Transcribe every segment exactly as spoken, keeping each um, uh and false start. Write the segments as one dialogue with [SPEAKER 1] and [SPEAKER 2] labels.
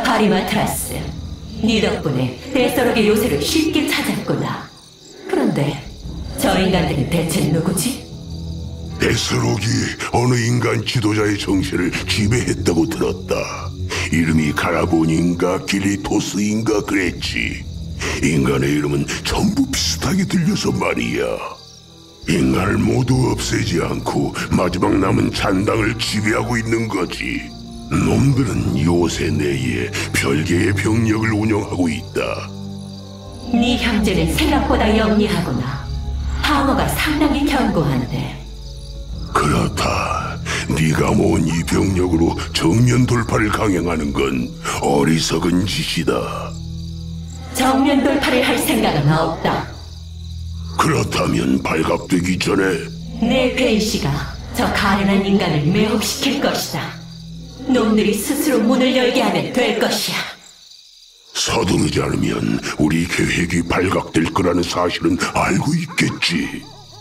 [SPEAKER 1] 바리마트라스, 네 덕분에 데서록의 요새를 쉽게 찾았구나. 그런데 저 인간들은 대체 누구지?
[SPEAKER 2] 데스록이 어느 인간 지도자의 정신을 지배했다고 들었다. 이름이 가라본인가 길리토스인가 그랬지. 인간의 이름은 전부 비슷하게 들려서 말이야. 인간을 모두 없애지 않고 마지막 남은 잔당을 지배하고 있는 거지. 놈들은 요새 내에 별개의 병력을 운영하고 있다.
[SPEAKER 1] 네 형제는 생각보다 영리하구나. 방어가 상당히 견고한데.
[SPEAKER 2] 그렇다. 네가 모은 이 병력으로 정면 돌파를 강행하는 건 어리석은 짓이다.
[SPEAKER 1] 정면 돌파를 할 생각은 없다.
[SPEAKER 2] 그렇다면 발각되기 전에
[SPEAKER 1] 내 베이시가 저 가련한 인간을 매혹시킬 것이다. 놈들이 스스로 문을 열게 하면 될 것이야.
[SPEAKER 2] 서두르지 않으면 우리 계획이 발각될 거라는 사실은 알고 있겠지.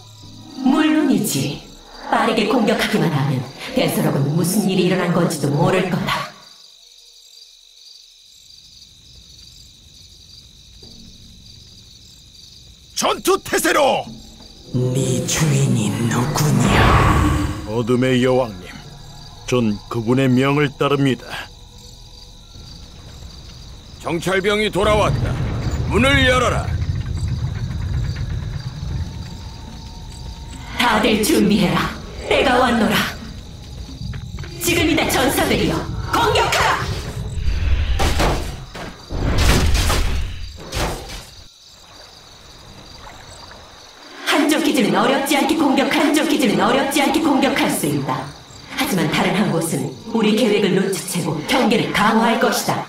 [SPEAKER 1] 물론이지. 빠르게 공격하기만 하면 데스록은 무슨 일이 일어난 건지도 모를 거다.
[SPEAKER 3] 전투 태세로!
[SPEAKER 4] 네 주인이 누구냐?
[SPEAKER 3] 어둠의 여왕님, 전 그분의 명을 따릅니다.
[SPEAKER 5] 정찰병이 돌아왔다. 문을 열어라.
[SPEAKER 1] 다들 준비해라. 때가 왔노라. 지금이다 전사들이여. 공격하라! 한쪽 기지는 어렵지 않게 공격, 한쪽 기지는 어렵지 않게 공격할 수 있다. 하지만 다른 한 곳은 우리 계획을 눈치채고 경계를 강화할 것이다.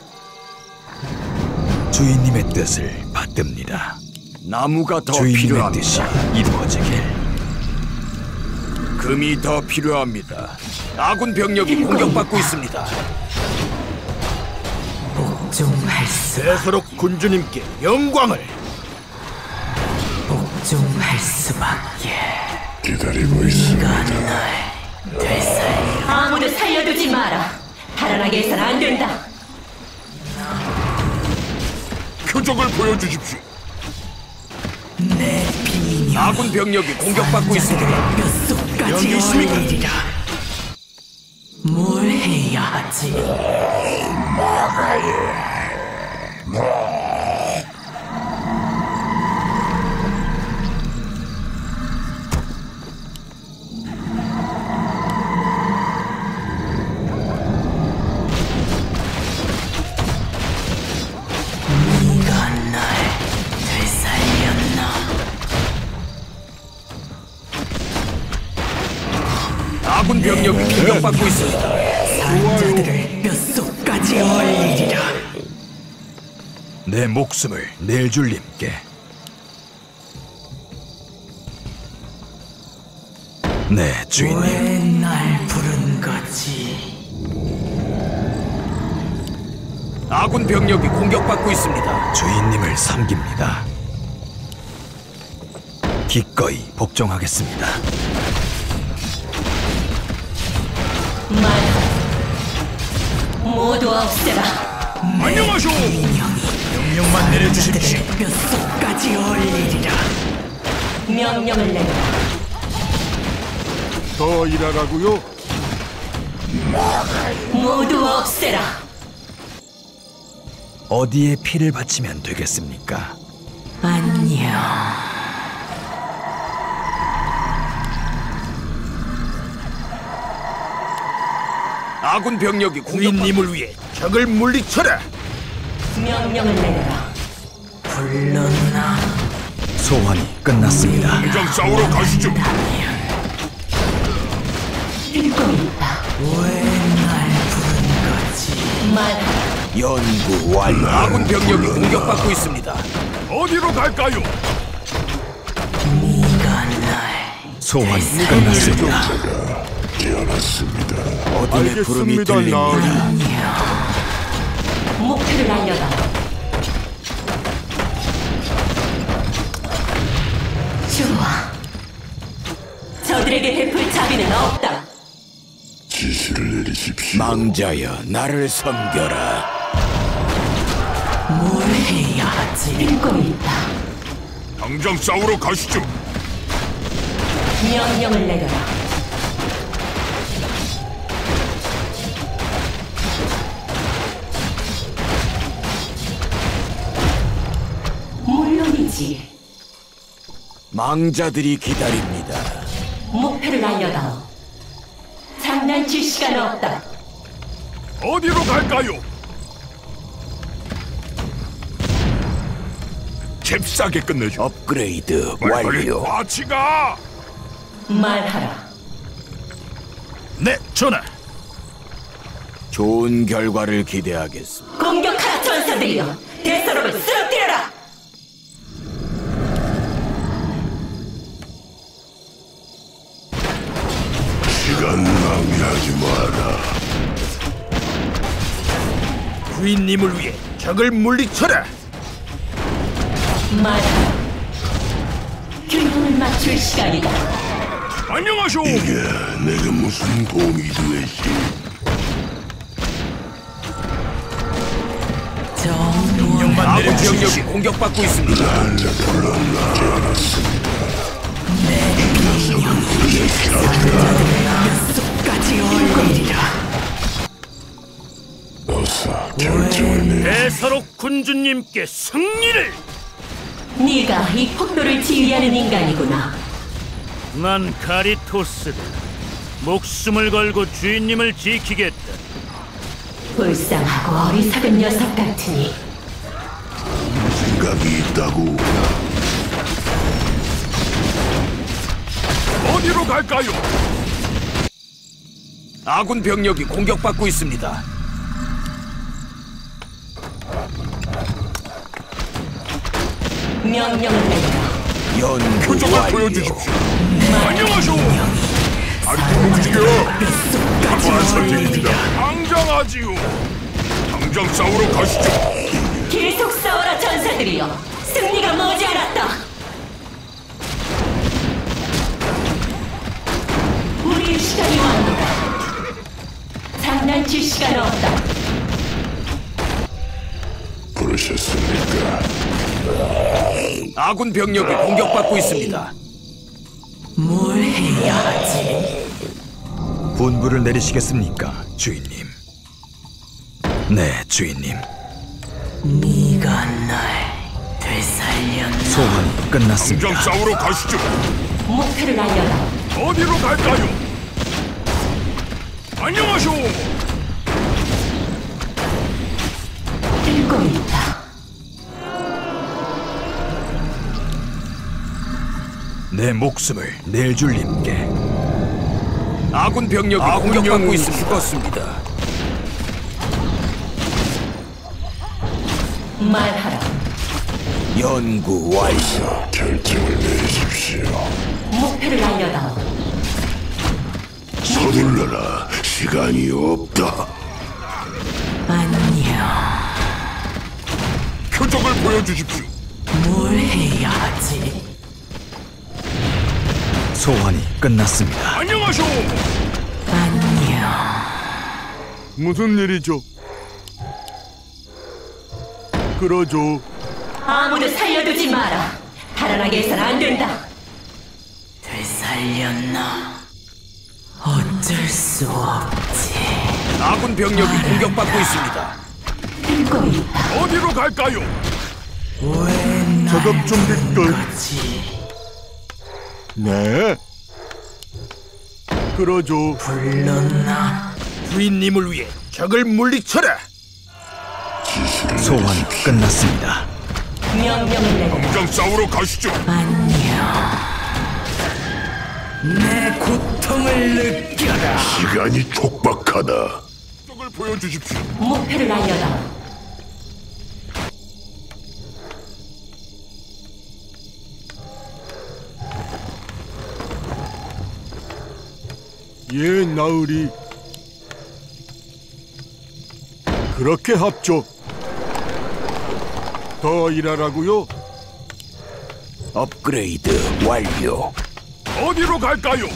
[SPEAKER 6] 주인님의 뜻을 받듭니다.
[SPEAKER 5] 나무가 더
[SPEAKER 6] 주인님의
[SPEAKER 5] 필요합니다.
[SPEAKER 6] 뜻이 이루어지길.
[SPEAKER 5] 금이 더 필요합니다. 아군 병력이 공격받고 있습니다.
[SPEAKER 4] 복종할 수,
[SPEAKER 3] 데서록 군주님께 영광을!
[SPEAKER 4] 복종할 수밖에.
[SPEAKER 2] 기다리고 있습니다.
[SPEAKER 4] 날 되살려.
[SPEAKER 1] 아무도 살려두지 마라. 달아나게 해서는 안 된다.
[SPEAKER 2] 표적을 보여주십시오.
[SPEAKER 4] 내 비녀
[SPEAKER 5] 아군 병력이 공격받고 있습니다.
[SPEAKER 4] 뼛속까지
[SPEAKER 5] 여기 있습니까?
[SPEAKER 4] 열리리라. 뭘 해야 하지? 네가 날 되살렸나?
[SPEAKER 5] 아군 병력이 공격받고 있습니다.
[SPEAKER 4] 산자들을 뼛속까지 얼리리라.
[SPEAKER 6] 내 목숨을 낼 줄님께. 네, 주인님.
[SPEAKER 4] 왜 날 부른 거지?
[SPEAKER 5] 아군 병력이 공격받고 있습니다.
[SPEAKER 6] 주인님을 섬깁니다. 기꺼이 복종하겠습니다.
[SPEAKER 1] 말하라. 모두 없애라.
[SPEAKER 3] 안녕하쇼! 명령만 내려주십시오.
[SPEAKER 4] 산자들을 뼛속까지 얼리리라.
[SPEAKER 1] 명령을 내려라.
[SPEAKER 3] 더 일하라고요?
[SPEAKER 1] 모두 없애라.
[SPEAKER 6] 어디에 피를 바치면 되겠습니까?
[SPEAKER 4] 안녕.
[SPEAKER 5] 아군 병력이 공격.
[SPEAKER 3] 주인님을 위해 적을 물리쳐라!
[SPEAKER 1] 명령을 내려라.
[SPEAKER 4] 불렀나?
[SPEAKER 6] 소환이 끝났습니다.
[SPEAKER 2] 당장 싸우러 가시죠.
[SPEAKER 1] 듣고 있다.
[SPEAKER 4] 왜 날 부른 거지?
[SPEAKER 1] 말하라.
[SPEAKER 5] 연구 완료. 아군 병력이 공격받고 있습니다.
[SPEAKER 3] 어디로 갈까요?
[SPEAKER 4] 네가 날
[SPEAKER 6] 소환이 끝났습니다.
[SPEAKER 2] 깨어났습니다.
[SPEAKER 5] 어둠의 부름이 들립니다.
[SPEAKER 1] 목표를 알려다. 좋아. 저들에게 베풀 자비는 없다.
[SPEAKER 2] 지시를 내리십시오.
[SPEAKER 5] 망자여, 나를 섬겨라.
[SPEAKER 4] 뭘 해야 하지?
[SPEAKER 1] 듣고 있다.
[SPEAKER 2] 당장 싸우러 가시죠.
[SPEAKER 1] 명령을 내려라. 물론이지.
[SPEAKER 5] 망자들이 기다립니다.
[SPEAKER 1] 목표를 알려다오. 장난칠 시간 없다.
[SPEAKER 2] 어디로 갈까요? 잽싸게 끝내죠.
[SPEAKER 5] 업그레이드
[SPEAKER 2] 빨리
[SPEAKER 5] 완료.
[SPEAKER 2] 같이 가.
[SPEAKER 1] 말하라.
[SPEAKER 3] 네, 전하.
[SPEAKER 5] 좋은 결과를 기대하겠습니다.
[SPEAKER 1] 공격하라 전사들이여. 대서로를 쓰러뜨려라.
[SPEAKER 2] 시간 낭비하지 마라.
[SPEAKER 3] 주인님을 위해 적을 물리쳐라.
[SPEAKER 1] 말하라. 균형을 맞출 시간이다.
[SPEAKER 2] 안녕하쇼. 이게 내게 무슨 도움이 되시?
[SPEAKER 4] 정말
[SPEAKER 5] 아군 병력이 공격받고 있습니다.
[SPEAKER 4] 끝까지 올리리라.
[SPEAKER 2] 어서 결정을 내.
[SPEAKER 3] 대서록 군주님께 승리를.
[SPEAKER 1] 네가 이 폭도를 지휘하는 인간이구나.
[SPEAKER 3] 난 카리토스다. 목숨을 걸고 주인님을 지키겠다.
[SPEAKER 1] 불쌍하고 어리석은 녀석 같으니
[SPEAKER 2] 생각이 있다고. 어디로 갈까요?
[SPEAKER 5] 아군 병력이 공격받고 있습니다.
[SPEAKER 1] 명령을 내려라.
[SPEAKER 5] 연구
[SPEAKER 2] 표정을
[SPEAKER 5] 완료.
[SPEAKER 2] 보여주십시오. 안녕하쇼. 아리도 움직여. 사과한 선택입니다. 당장하지요. 당장 싸우러 가시죠.
[SPEAKER 1] 계속 싸워라 전사들이여. 승리가 머지않았다. 우리의 시간이 왔노라. 장난칠 시간 없다.
[SPEAKER 2] 부르셨습니까?
[SPEAKER 5] 아군 병력이 공격받고 있습니다.
[SPEAKER 4] 뭘 해야 하지?
[SPEAKER 6] 분부를 내리시겠습니까, 주인님? 네, 주인님.
[SPEAKER 4] 네가 날 되살렸나?
[SPEAKER 6] 소환이 끝났습니다.
[SPEAKER 2] 당장 싸우러 가시죠.
[SPEAKER 1] 목표를 알려라.
[SPEAKER 2] 어디로 갈까요? 안녕하쇼.
[SPEAKER 1] 듣고 있다.
[SPEAKER 6] 내 목숨을 낼 줄님께.
[SPEAKER 5] 아군 병력이
[SPEAKER 2] 아군
[SPEAKER 5] 공격받고
[SPEAKER 2] 영웅이
[SPEAKER 5] 있습니다. 죽었습니다.
[SPEAKER 1] 말하라.
[SPEAKER 5] 연구 완료.
[SPEAKER 2] 결정을 내리십시오.
[SPEAKER 1] 목표를 알려다오.
[SPEAKER 2] 서둘러라. 시간이 없다.
[SPEAKER 4] 안녕.
[SPEAKER 2] 표정을 보여주십시오.
[SPEAKER 4] 뭘 해야 하지?
[SPEAKER 6] 소환이 끝났습니다.
[SPEAKER 2] 안녕하쇼.
[SPEAKER 4] 안녕.
[SPEAKER 2] 무슨 일이죠? 그러죠.
[SPEAKER 1] 아무도 살려두지 마라. 달아나게 해서는 안 된다.
[SPEAKER 4] 되살렸나? 어쩔 수 없지.
[SPEAKER 5] 아군 병력이 공격받고 있습니다.
[SPEAKER 1] 듣고 있다.
[SPEAKER 2] 어디로 갈까요?
[SPEAKER 4] 왜
[SPEAKER 2] 작업 준비 끝.
[SPEAKER 4] 거지?
[SPEAKER 2] 네. 그러죠.
[SPEAKER 4] 불렀나?
[SPEAKER 3] 주인님을 위해 적을 물리쳐라.
[SPEAKER 6] 소환이 끝났습니다.
[SPEAKER 1] 명령을 내려라.
[SPEAKER 2] 당장 싸우러 가시죠.
[SPEAKER 4] 안녕. 내 고통을 느껴라.
[SPEAKER 2] 시간이 촉박하다. 표정을 보여주십시오.
[SPEAKER 1] 목표를 알려다오.
[SPEAKER 2] 예, 나으리. 그렇게 합죠. 더 일하라고요?
[SPEAKER 5] 업그레이드 완료.
[SPEAKER 2] 어디로 갈까요?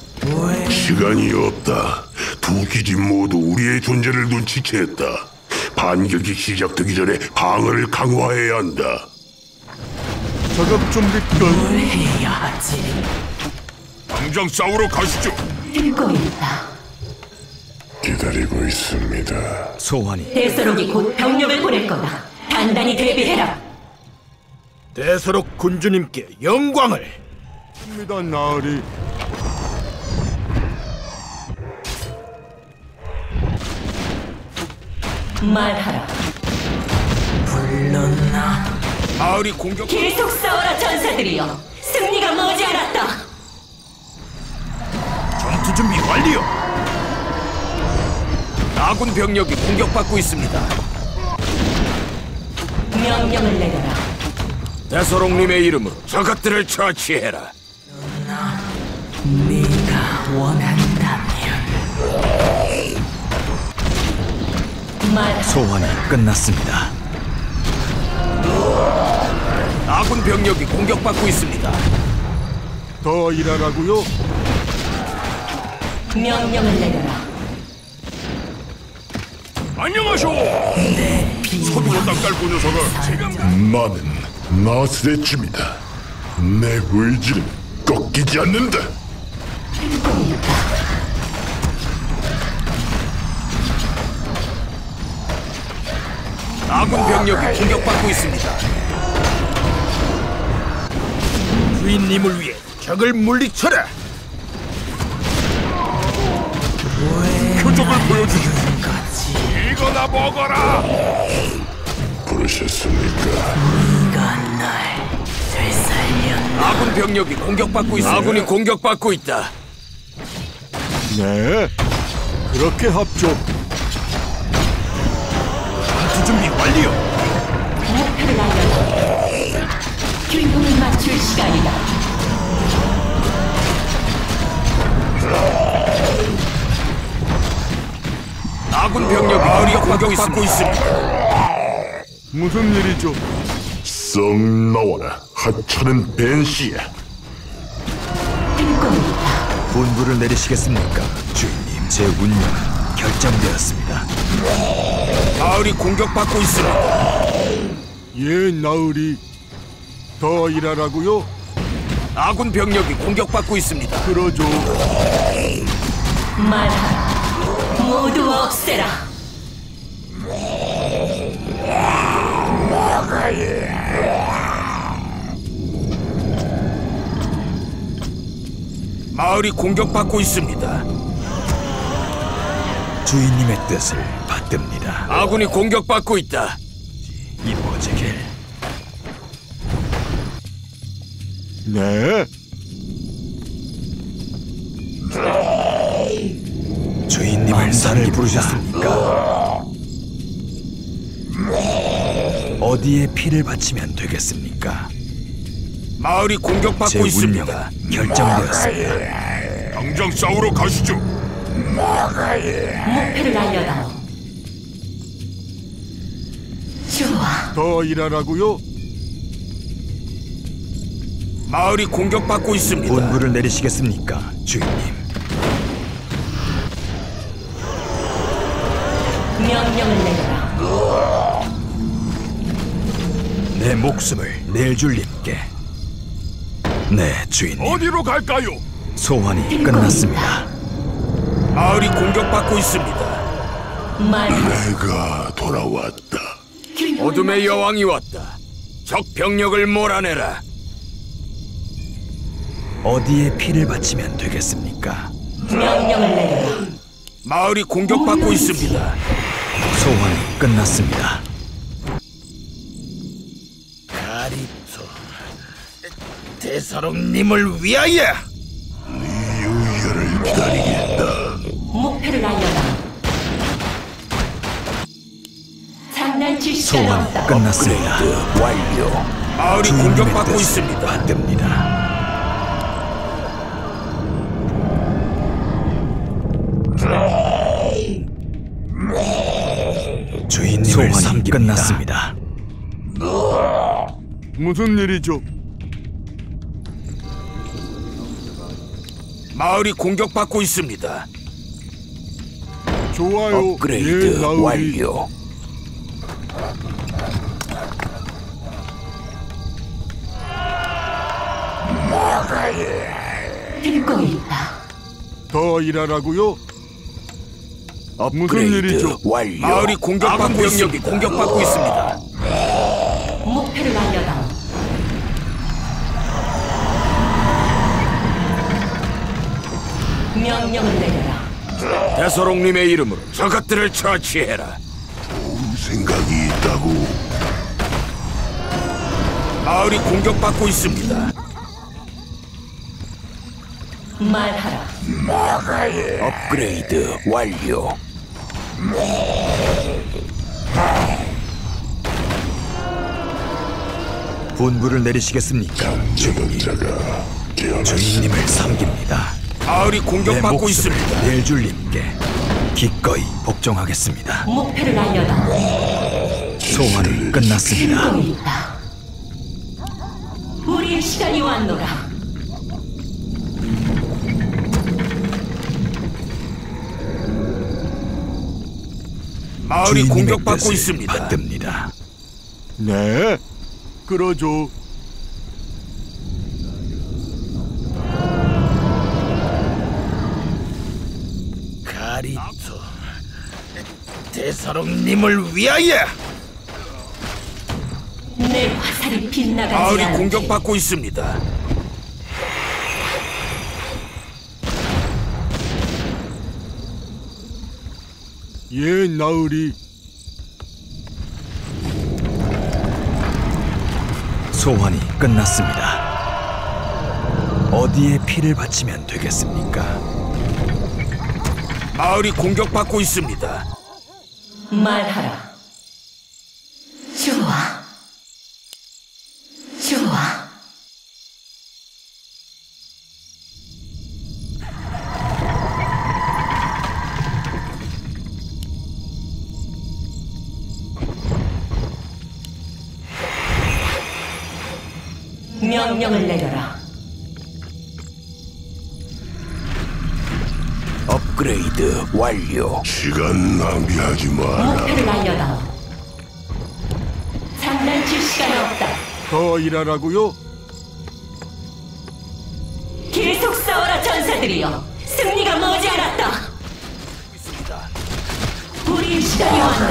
[SPEAKER 2] 시간이 없다. 두 기지 모두 우리의 존재를 눈치챘다.
[SPEAKER 7] 반격이 시작되기 전에 방어를 강화해야 한다.
[SPEAKER 2] 작업 준비 끝.
[SPEAKER 4] 뭘 해야 하지?
[SPEAKER 2] 당장 싸우러 가시죠.
[SPEAKER 1] 듣고 있다.
[SPEAKER 7] 기다리고 있습니다.
[SPEAKER 6] 소환이
[SPEAKER 1] 대서록이 곧 병력을 보낼 거다. 단단히 대비해라.
[SPEAKER 3] 대서록 군주님께 영광을.
[SPEAKER 2] 입니다, 나으리.
[SPEAKER 1] 말하라.
[SPEAKER 4] 불렀나?
[SPEAKER 5] 마을이 공격.
[SPEAKER 1] 계속 싸워라 전사들이여. 승리가 머지않았다.
[SPEAKER 3] 전투 준비 완료.
[SPEAKER 5] 아군 병력이 공격받고 있습니다.
[SPEAKER 1] 명령을 내려라.
[SPEAKER 5] 대서록님의 이름으로 저것들을 처치해라.
[SPEAKER 4] 네가 원한다면
[SPEAKER 1] 말하라.
[SPEAKER 6] 소환이 끝났습니다.
[SPEAKER 5] 아군 병력이 공격받고 있습니다.
[SPEAKER 2] 더 일하라고요?
[SPEAKER 1] 명령을 내려라.
[SPEAKER 2] 안녕하쇼. 서둘러 땅 깔고 녀석아. 지금
[SPEAKER 7] 나는 나스의 춤이다. 내 의지는 꺾이지 않는다.
[SPEAKER 5] 아군 병력이 공격받고 있습니다.
[SPEAKER 3] 주인님을 위해 적을 물리쳐라.
[SPEAKER 2] 표적을 보여주시오.
[SPEAKER 4] 거지?
[SPEAKER 2] 이거나 먹어라.
[SPEAKER 7] 부르셨습니까?
[SPEAKER 4] 네가 날 되살렸나?
[SPEAKER 5] 아군 병력이 공격받고 있습니다. 아군이 공격받고 있다.
[SPEAKER 2] 네. 그렇게 합죠.
[SPEAKER 3] 전투 준비 완료.
[SPEAKER 1] 목표를 알려라. 균형을 맞출 시간이다.
[SPEAKER 5] 아군 병력이 마을이 공격받고 있습니다.
[SPEAKER 2] 무슨 일이죠?
[SPEAKER 7] 썩 나와라. 하찮은 벤시야.
[SPEAKER 1] 듣고 있다.
[SPEAKER 6] 분부를 내리시겠습니까? 주인님, 제 운명은 결정되었습니다.
[SPEAKER 5] 마을이 공격받고 있습니다.
[SPEAKER 2] 예, 나으리. 더 일하라고요?
[SPEAKER 5] 아군 병력이 공격받고 있습니다.
[SPEAKER 2] 그러죠.
[SPEAKER 1] 말하라. 모두 없애라.
[SPEAKER 5] 마을이 공격받고 있습니다.
[SPEAKER 6] 주인님의 뜻을 받듭니다.
[SPEAKER 5] 아군이 공격받고 있다.
[SPEAKER 6] 이루어지길.
[SPEAKER 2] 네.
[SPEAKER 6] 주인님을 산을 부르셨습니까? 어디에 피를 바치면 되겠습니까?
[SPEAKER 5] 마을이
[SPEAKER 6] 제
[SPEAKER 5] 공격받고 있습니다.
[SPEAKER 6] 운명은 결정되었습니다.
[SPEAKER 2] 당장 싸우러 가시죠.
[SPEAKER 1] 목표를 알려다오. 좋아.
[SPEAKER 2] 더 일하라고요?
[SPEAKER 5] 마을이 공격받고 있습니다.
[SPEAKER 6] 분부를 내리시겠습니까, 주인님?
[SPEAKER 1] 명령을 내려라.
[SPEAKER 6] 내 목숨을 낼 줄님께. 네, 주인님.
[SPEAKER 2] 어디로 갈까요?
[SPEAKER 6] 소환이
[SPEAKER 1] 듣고
[SPEAKER 6] 끝났습니다.
[SPEAKER 5] 마을이 공격받고 있습니다.
[SPEAKER 1] 말하라.
[SPEAKER 7] 내가 돌아왔다.
[SPEAKER 1] 균형을
[SPEAKER 5] 어둠의 여왕이 왔다. 적 병력을 몰아내라.
[SPEAKER 6] 어디에 피를 바치면 되겠습니까?
[SPEAKER 1] 명령을 내려라.
[SPEAKER 5] 마을이 공격받고 있습니다.
[SPEAKER 6] 소환이 끝났습니다.
[SPEAKER 3] 가리토. 대서록님을 위하여.
[SPEAKER 7] 네 유혈을 기다리겠다.
[SPEAKER 1] 목표를 알려다. 장난칠 시간
[SPEAKER 6] 소환이
[SPEAKER 1] 없다.
[SPEAKER 6] 끝났습니다.
[SPEAKER 5] 완료. 마을이
[SPEAKER 6] 주인님의
[SPEAKER 5] 공격받고
[SPEAKER 6] 뜻을
[SPEAKER 5] 있습니다.
[SPEAKER 6] 받듭니다. 주인님을 소환이 끝났습니다.
[SPEAKER 2] 무슨 일이죠?
[SPEAKER 5] 마을이 공격받고 있습니다.
[SPEAKER 2] 좋아요.
[SPEAKER 5] 업그레이드
[SPEAKER 2] 예, 나으리.
[SPEAKER 5] 완료.
[SPEAKER 1] 듣고 있다.
[SPEAKER 2] 더 일하라고요? 아, 무슨
[SPEAKER 5] 업그레이드
[SPEAKER 2] 일이죠?
[SPEAKER 5] 완료. 마을이 공격받고 병력이 공격받고 있습니다.
[SPEAKER 1] 목표를 알려다오. 명령을 내려라.
[SPEAKER 5] 대서롱님의 이름으로 저것들을 처치해라.
[SPEAKER 7] 생각이 있다고.
[SPEAKER 5] 마을이 공격받고 있습니다.
[SPEAKER 1] 말하라.
[SPEAKER 5] 업그레이드 완료.
[SPEAKER 6] 분부를 내리시겠습니까?
[SPEAKER 7] 제공자가
[SPEAKER 6] 주인님을 섬깁니다.
[SPEAKER 5] 마을이
[SPEAKER 6] 내
[SPEAKER 5] 공격받고
[SPEAKER 6] 목숨을
[SPEAKER 5] 있습니다.
[SPEAKER 6] 넬줄님께 기꺼이 복종하겠습니다.
[SPEAKER 1] 목표를 알려다오.
[SPEAKER 6] 소환이 끝났습니다.
[SPEAKER 1] 듣고 있다. 우리의 시간이 왔노라.
[SPEAKER 5] 마을이
[SPEAKER 6] 주인님의
[SPEAKER 5] 공격받고
[SPEAKER 6] 뜻을
[SPEAKER 5] 있습니다.
[SPEAKER 6] 받듭니다.
[SPEAKER 2] 네, 그러죠.
[SPEAKER 5] 가리토 대서롱님을 위하여.
[SPEAKER 1] 내 화살이 빗나가지
[SPEAKER 5] 마을이
[SPEAKER 1] 않게.
[SPEAKER 5] 공격받고 있습니다.
[SPEAKER 2] 예, 나으리.
[SPEAKER 6] 소환이 끝났습니다. 어디에 피를 바치면 되겠습니까?
[SPEAKER 5] 마을이 공격받고 있습니다.
[SPEAKER 1] 말하라. 좋아. 좋아. 명령을 내려라.
[SPEAKER 5] 업그레이드 완료.
[SPEAKER 7] 시간 낭비하지 마라.
[SPEAKER 1] 목표를 알려다오. 장난칠 시간 없다.
[SPEAKER 2] 더 일하라고요?
[SPEAKER 1] 계속 싸워라 전사들이여. 승리가 머지않았다. 우리의 시간이 왔다.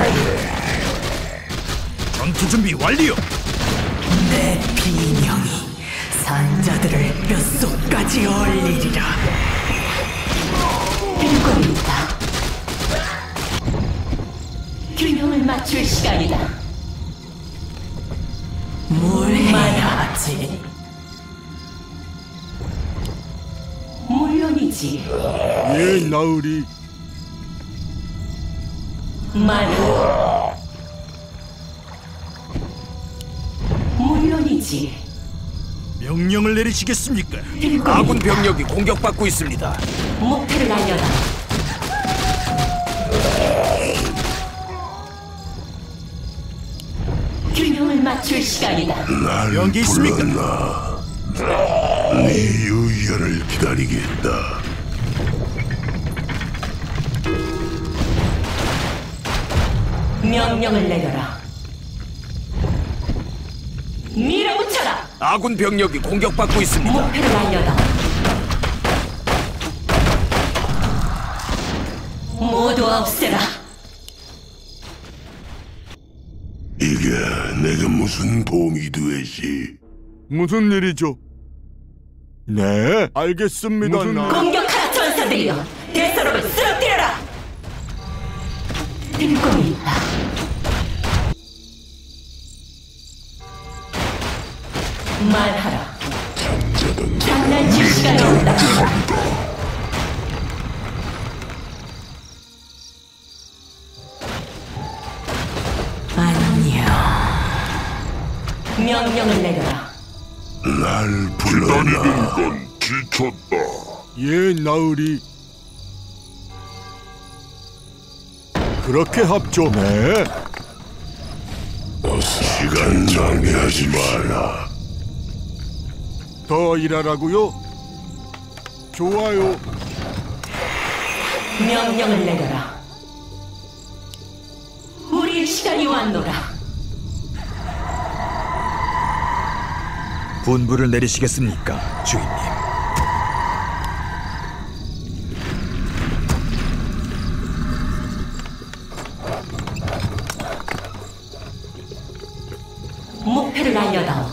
[SPEAKER 3] 전투 준비 완료.
[SPEAKER 4] 내 비명이 산자들을 뼛속까지 얼리리라.
[SPEAKER 1] 듣고 있다. 균형을 맞출 시간이다.
[SPEAKER 4] 뭘 해야 하지?
[SPEAKER 1] 물론이지.
[SPEAKER 2] 예, 나으리.
[SPEAKER 1] 말하라. 물론이지.
[SPEAKER 3] 명령을 내리시겠습니까?
[SPEAKER 1] 듣고
[SPEAKER 5] 아군
[SPEAKER 1] 있다.
[SPEAKER 5] 병력이 공격받고 있습니다.
[SPEAKER 1] 목표를 알려다. 균형을 맞출 시간이다.
[SPEAKER 7] 날
[SPEAKER 3] 연기 있습니까?
[SPEAKER 7] 불렀나? 네 의견을 기다리겠다.
[SPEAKER 1] 명령을 내려라. 밀어붙여라.
[SPEAKER 5] 아군 병력이 공격받고 있습니다.
[SPEAKER 1] 목표를 알려다. 모두 없애라.
[SPEAKER 7] 이게 내게 무슨 도움이 되시?
[SPEAKER 2] 무슨 일이죠? 네, 알겠습니다.
[SPEAKER 7] 무슨
[SPEAKER 2] 나.
[SPEAKER 1] 공격하라 전사들이여. 대서로를 쓰러뜨려라. 듣고 있다. 말하라. 장난칠 시간이 없다.
[SPEAKER 4] 안녕.
[SPEAKER 1] 명령을 내려라.
[SPEAKER 7] 날 불렀나?
[SPEAKER 2] 건 지쳤다. 예, 나으리. 그렇게 합죠. 네.
[SPEAKER 7] 시간 낭비하지 마라.
[SPEAKER 2] 더 일하라고요? 좋아요.
[SPEAKER 1] 명령을 내려라. 우리의 시간이 왔노라.
[SPEAKER 6] 분부를 내리시겠습니까, 주인님?
[SPEAKER 1] 목표를 알려다오.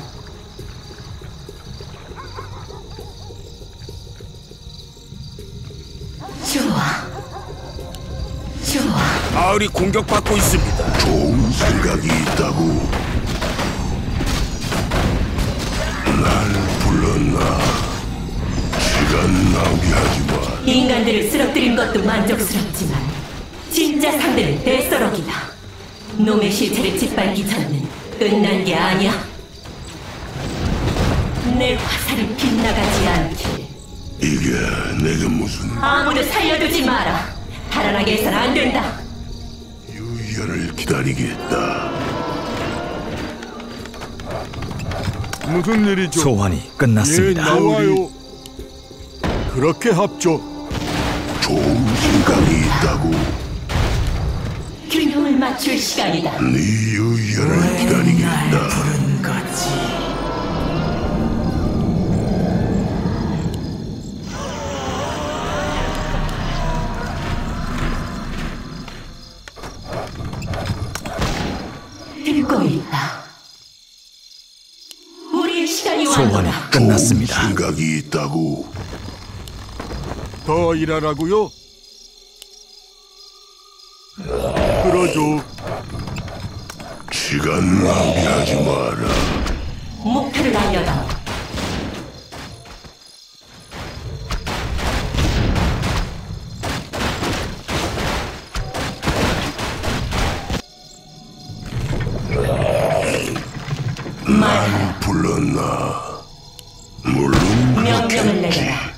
[SPEAKER 1] 좋아. 좋아.
[SPEAKER 5] 마을이 공격받고 있습니다.
[SPEAKER 7] 좋은 생각이 있다고. 날 불렀나? 시간 낭비하지 마.
[SPEAKER 1] 인간들을 쓰러뜨린 것도 만족스럽지만 진짜 상대는 대서럭이다. 놈의 실체를 짓밟기 전은 끝난 게 아니야. 내 화살이 빗나가지 않길.
[SPEAKER 7] 이게 내가 무슨
[SPEAKER 1] 아무도 살려두지 마라. 달아나게 해서는 안 된다.
[SPEAKER 7] 유연을 기다리겠다.
[SPEAKER 2] 무슨 일이죠?
[SPEAKER 6] 소환이
[SPEAKER 2] 예,
[SPEAKER 6] 끝났습니다.
[SPEAKER 2] 나와요. 그렇게 합죠.
[SPEAKER 7] 좋은 생각이 있다고.
[SPEAKER 1] 균형을 맞출 시간이다.
[SPEAKER 7] 네 유연을 기다리겠다.
[SPEAKER 4] 부른 거지.
[SPEAKER 1] 듣고 있다. 우리의 시간이
[SPEAKER 6] 소환이
[SPEAKER 1] 왔다.
[SPEAKER 6] 끝났습니다.
[SPEAKER 7] 좋은 생각이 있다고.
[SPEAKER 2] 더 일하라고요? 그러죠.
[SPEAKER 7] 시간 낭비하지 마라.
[SPEAKER 1] 목표를 알려다오.
[SPEAKER 7] 날 불렀나? 물론
[SPEAKER 1] 명령을
[SPEAKER 7] 그렇겠지.
[SPEAKER 1] 내려라.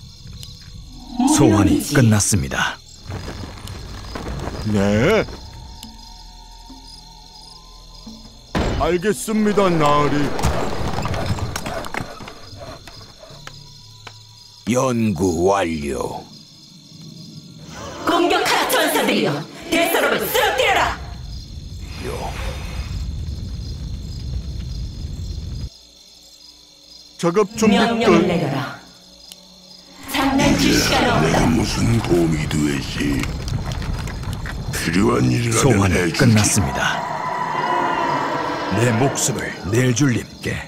[SPEAKER 6] 소환이
[SPEAKER 1] 물론이지.
[SPEAKER 6] 끝났습니다.
[SPEAKER 2] 네. 알겠습니다, 나으리.
[SPEAKER 5] 연구 완료.
[SPEAKER 1] 공격하라 전사들이여. 대서롭을 쓰러뜨려라.
[SPEAKER 2] 작업 준비
[SPEAKER 1] 명령을
[SPEAKER 2] 끝.
[SPEAKER 1] 내려라. 장난칠 시간
[SPEAKER 7] 내가
[SPEAKER 1] 없다.
[SPEAKER 7] 무슨 도움이 되지? 필요한 일이라면
[SPEAKER 6] 소환이
[SPEAKER 7] 해주지.
[SPEAKER 6] 끝났습니다. 내 목숨을 낼 줄님께.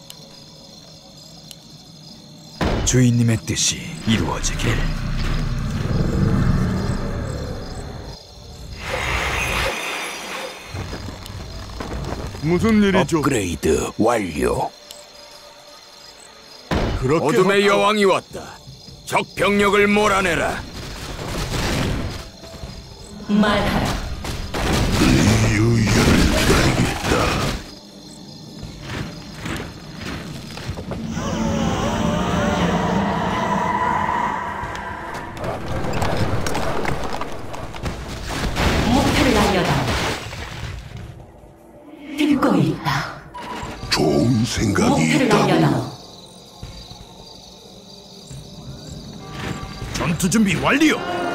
[SPEAKER 6] 주인님의 뜻이 이루어지길.
[SPEAKER 2] 무슨 일이죠?
[SPEAKER 5] 업그레이드 완료.
[SPEAKER 2] 그렇게
[SPEAKER 5] 어둠의
[SPEAKER 2] 합죠.
[SPEAKER 5] 여왕이 왔다. 적 병력을 몰아내라.
[SPEAKER 1] 말하라.
[SPEAKER 7] 네 유연을 기다리겠다.
[SPEAKER 1] 목표를 알려다오. 듣고 있다.
[SPEAKER 7] 좋은 생각이
[SPEAKER 1] 목표를
[SPEAKER 7] 있다고.
[SPEAKER 1] 알려다오.
[SPEAKER 3] 전투 준비 완료.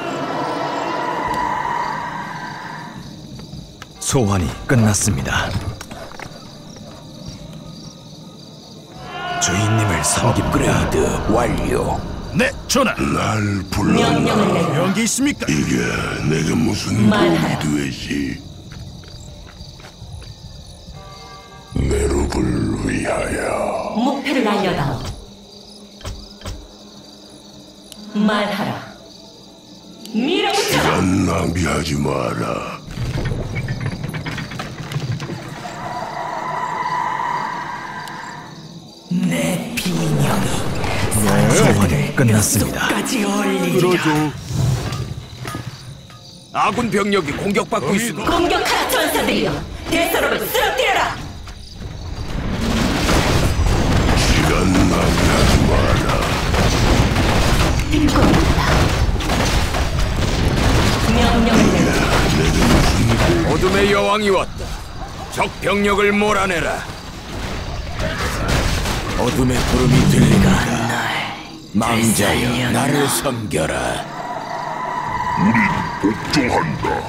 [SPEAKER 6] 소환이 끝났습니다. 주인님을 섬깁니다.
[SPEAKER 5] 업그레이드 완료.
[SPEAKER 3] 네, 전하.
[SPEAKER 7] 날
[SPEAKER 1] 명령을
[SPEAKER 7] 불렀나?
[SPEAKER 1] 내려라.
[SPEAKER 3] 연기 있습니까?
[SPEAKER 7] 이게 내가 무슨
[SPEAKER 1] 말하라.
[SPEAKER 7] 도움이 되지? 내룹을 위하여.
[SPEAKER 1] 목표를 알려다오. 말하라. 밀어붙여라.
[SPEAKER 7] 시간 낭비하지 마라.
[SPEAKER 4] 내 비명이
[SPEAKER 6] 소환이 끝났습니다.
[SPEAKER 4] 까지 얼리리라.
[SPEAKER 2] 그러죠.
[SPEAKER 5] 아군 병력이 공격받고 있습니다.
[SPEAKER 1] 공격하라 전사들이여. 대서롭을 쓰러뜨려라.
[SPEAKER 7] 시간 낭비하지 마라.
[SPEAKER 1] 듣고 있다. 명령을 내려라.
[SPEAKER 5] 어둠의 여왕이 왔다. 적 병력을 몰아내라. 어둠의 구름이 들린다. 망자여, 나를 섬겨라.
[SPEAKER 7] 복종한다.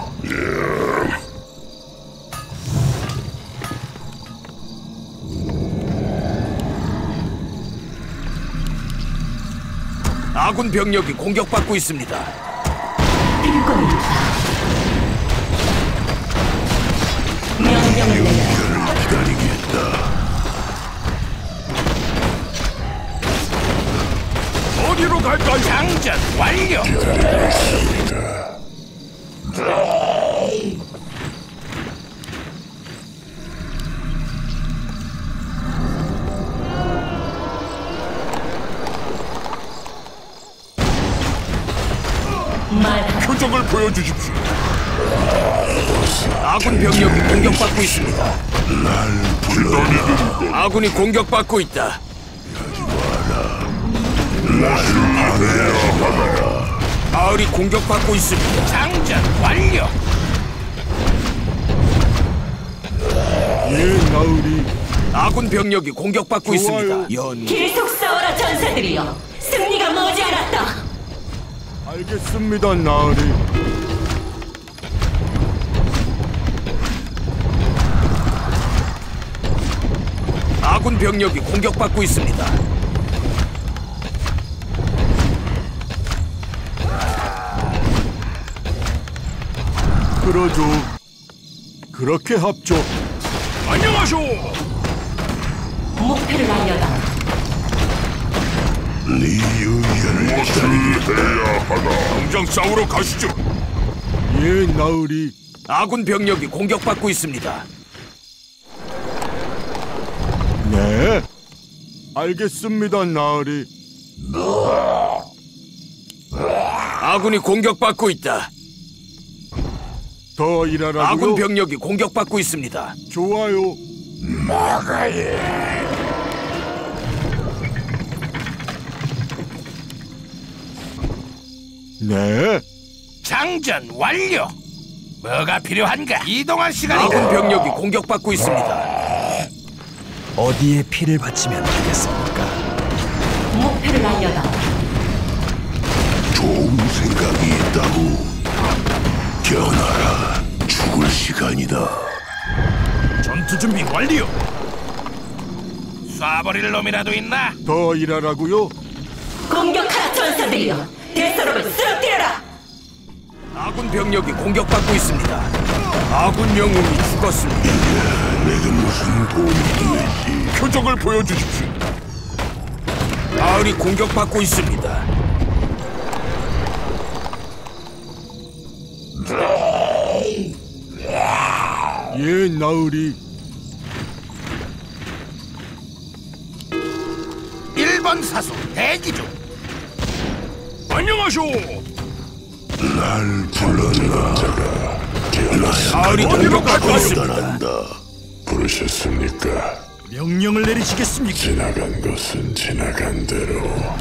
[SPEAKER 5] 아군 병력이 공격받고 있습니다.
[SPEAKER 1] 듣고 있다. 명령을 내려.
[SPEAKER 7] 기다리겠다.
[SPEAKER 5] 어디로 갈까요? 장전 완료.
[SPEAKER 1] 말.
[SPEAKER 7] 표정을 보여주십시오.
[SPEAKER 5] 아군 병력이 공격받고 있습니다.
[SPEAKER 7] 날 불러라.
[SPEAKER 5] 아군이 공격받고 있다. 마을이 공격받고 있습니다. 장전 완료.
[SPEAKER 2] 예, 나으리.
[SPEAKER 5] 아군 병력이 공격받고
[SPEAKER 2] 좋아요.
[SPEAKER 5] 있습니다. 연
[SPEAKER 1] 계속 싸워라 전사들이여. 승리가 머지않았다.
[SPEAKER 2] 알겠습니다, 나으리.
[SPEAKER 5] 아군 병력이 공격받고 있습니다.
[SPEAKER 2] 그러죠. 그렇게 합죠.
[SPEAKER 5] 안녕하쇼.
[SPEAKER 1] 목표를 알려다.
[SPEAKER 7] 네 의견을 기다리겠다.
[SPEAKER 5] 당장 싸우러 가시죠.
[SPEAKER 2] 예, 나으리.
[SPEAKER 5] 아군 병력이 공격받고 있습니다.
[SPEAKER 2] 네. 알겠습니다, 나으리.
[SPEAKER 5] 아군이 공격받고 있다.
[SPEAKER 2] 더 일하라고요?
[SPEAKER 5] 아군 병력이 공격받고 있습니다.
[SPEAKER 2] 좋아요. 네.
[SPEAKER 5] 장전 완료. 뭐가 필요한가? 이동할 시간이다. 아군 병력이 공격받고 있습니다.
[SPEAKER 6] 어디에 피를 바치면 되겠습니까?
[SPEAKER 1] 목표를 알려다.
[SPEAKER 7] 좋은 생각이 있다고. 견하라. 죽을 시간이다.
[SPEAKER 5] 전투 준비 완료. 쏴버릴 놈이라도 있나?
[SPEAKER 2] 더 일하라고요?
[SPEAKER 1] 공격하라 전사들이여. 대서로를 쓰러뜨려라.
[SPEAKER 5] 아군 병력이 공격받고 있습니다. 아군 영웅이 죽었습니다.
[SPEAKER 7] 내게 무슨 도움이 되지?
[SPEAKER 5] 표적을 보여주십시오. 마을이 공격받고 있습니다.
[SPEAKER 2] 예, 나으리.
[SPEAKER 5] 일 번 사수 대기 중. 안녕하쇼.
[SPEAKER 7] 날 불렀나?
[SPEAKER 5] 마을이 공격받고 있습니다.
[SPEAKER 7] 한다. 부르셨습니까?
[SPEAKER 3] 명령을 내리시겠습니까?
[SPEAKER 7] 지나간 것은 지나간 대로.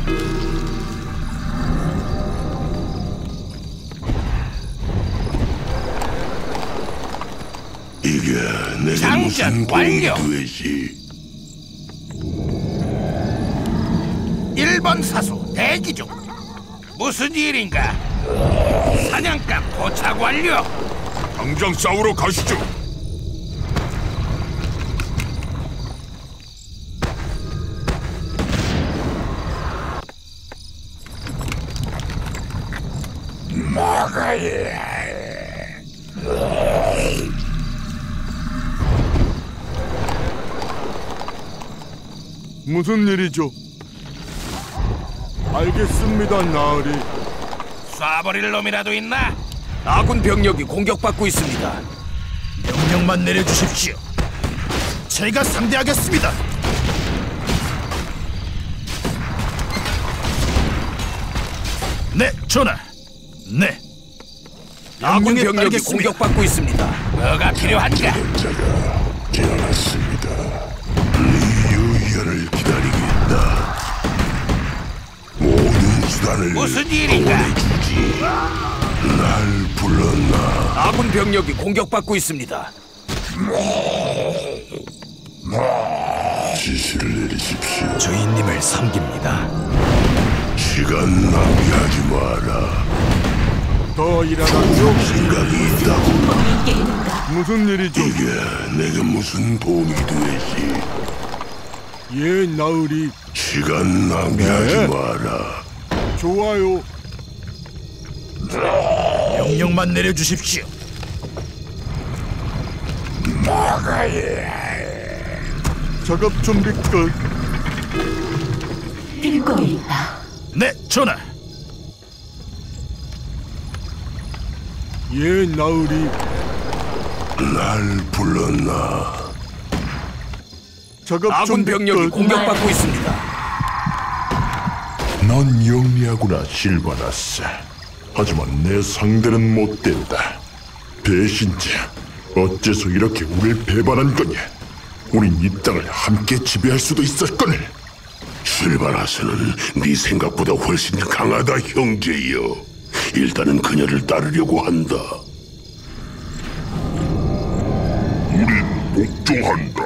[SPEAKER 7] 이게 내게
[SPEAKER 5] 장전
[SPEAKER 7] 무슨 도움이
[SPEAKER 5] 완료.
[SPEAKER 7] 되지?
[SPEAKER 5] 일 번 사수 대기 중. 무슨 일인가? 사냥감 도착 완료.
[SPEAKER 7] 당장 싸우러 가시죠.
[SPEAKER 2] 무슨 일이죠? 알겠습니다, 나으리.
[SPEAKER 5] 쏴버릴 놈이라도 있나? 아군 병력이 공격받고 있습니다.
[SPEAKER 3] 명령만 내려주십시오. 제가 상대하겠습니다. 네, 전하. 네.
[SPEAKER 5] 아군
[SPEAKER 3] 명령에
[SPEAKER 5] 병력이
[SPEAKER 3] 따르겠습니다.
[SPEAKER 5] 공격받고 있습니다. 뭐가 필요한가?
[SPEAKER 7] 자가 깨어났습니다. 네 의견을 기다리겠다. 모든 수단을
[SPEAKER 5] 무슨 일인가?
[SPEAKER 7] 동원해주지. 날 불렀나?
[SPEAKER 5] 아군 병력이 공격받고 있습니다.
[SPEAKER 7] 지시를 내리십시오.
[SPEAKER 6] 주인님을 섬깁니다.
[SPEAKER 7] 시간 낭비하지 마라.
[SPEAKER 2] 더 일하라고요?
[SPEAKER 7] 생각이 있다고.
[SPEAKER 1] 공이 있게 있는가?
[SPEAKER 2] 무슨 일이죠?
[SPEAKER 7] 이게 내게 무슨 도움이 되지?
[SPEAKER 2] 예, 나으리.
[SPEAKER 7] 시간 낭비하지
[SPEAKER 2] 네.
[SPEAKER 7] 마라.
[SPEAKER 2] 좋아요.
[SPEAKER 3] 명령만 내려주십시오.
[SPEAKER 2] 작업 준비 끝.
[SPEAKER 1] 듣고 있다.
[SPEAKER 3] 네, 전하.
[SPEAKER 2] 예, 나으리.
[SPEAKER 7] 날 불렀나?
[SPEAKER 2] 작업
[SPEAKER 5] 아군
[SPEAKER 2] 준비
[SPEAKER 5] 병력이
[SPEAKER 2] 끝.
[SPEAKER 5] 공격받고 있습니다.
[SPEAKER 7] 넌 영리하구나, 실바나스. 하지만 내 상대는 못 된다. 배신자, 어째서 이렇게 우릴 배반한 거냐? 우린 이 땅을 함께 지배할 수도 있었거늘. 실바나스는 네 생각보다 훨씬 강하다, 형제여. 일단은 그녀를 따르려고 한다. 우린 복종한다.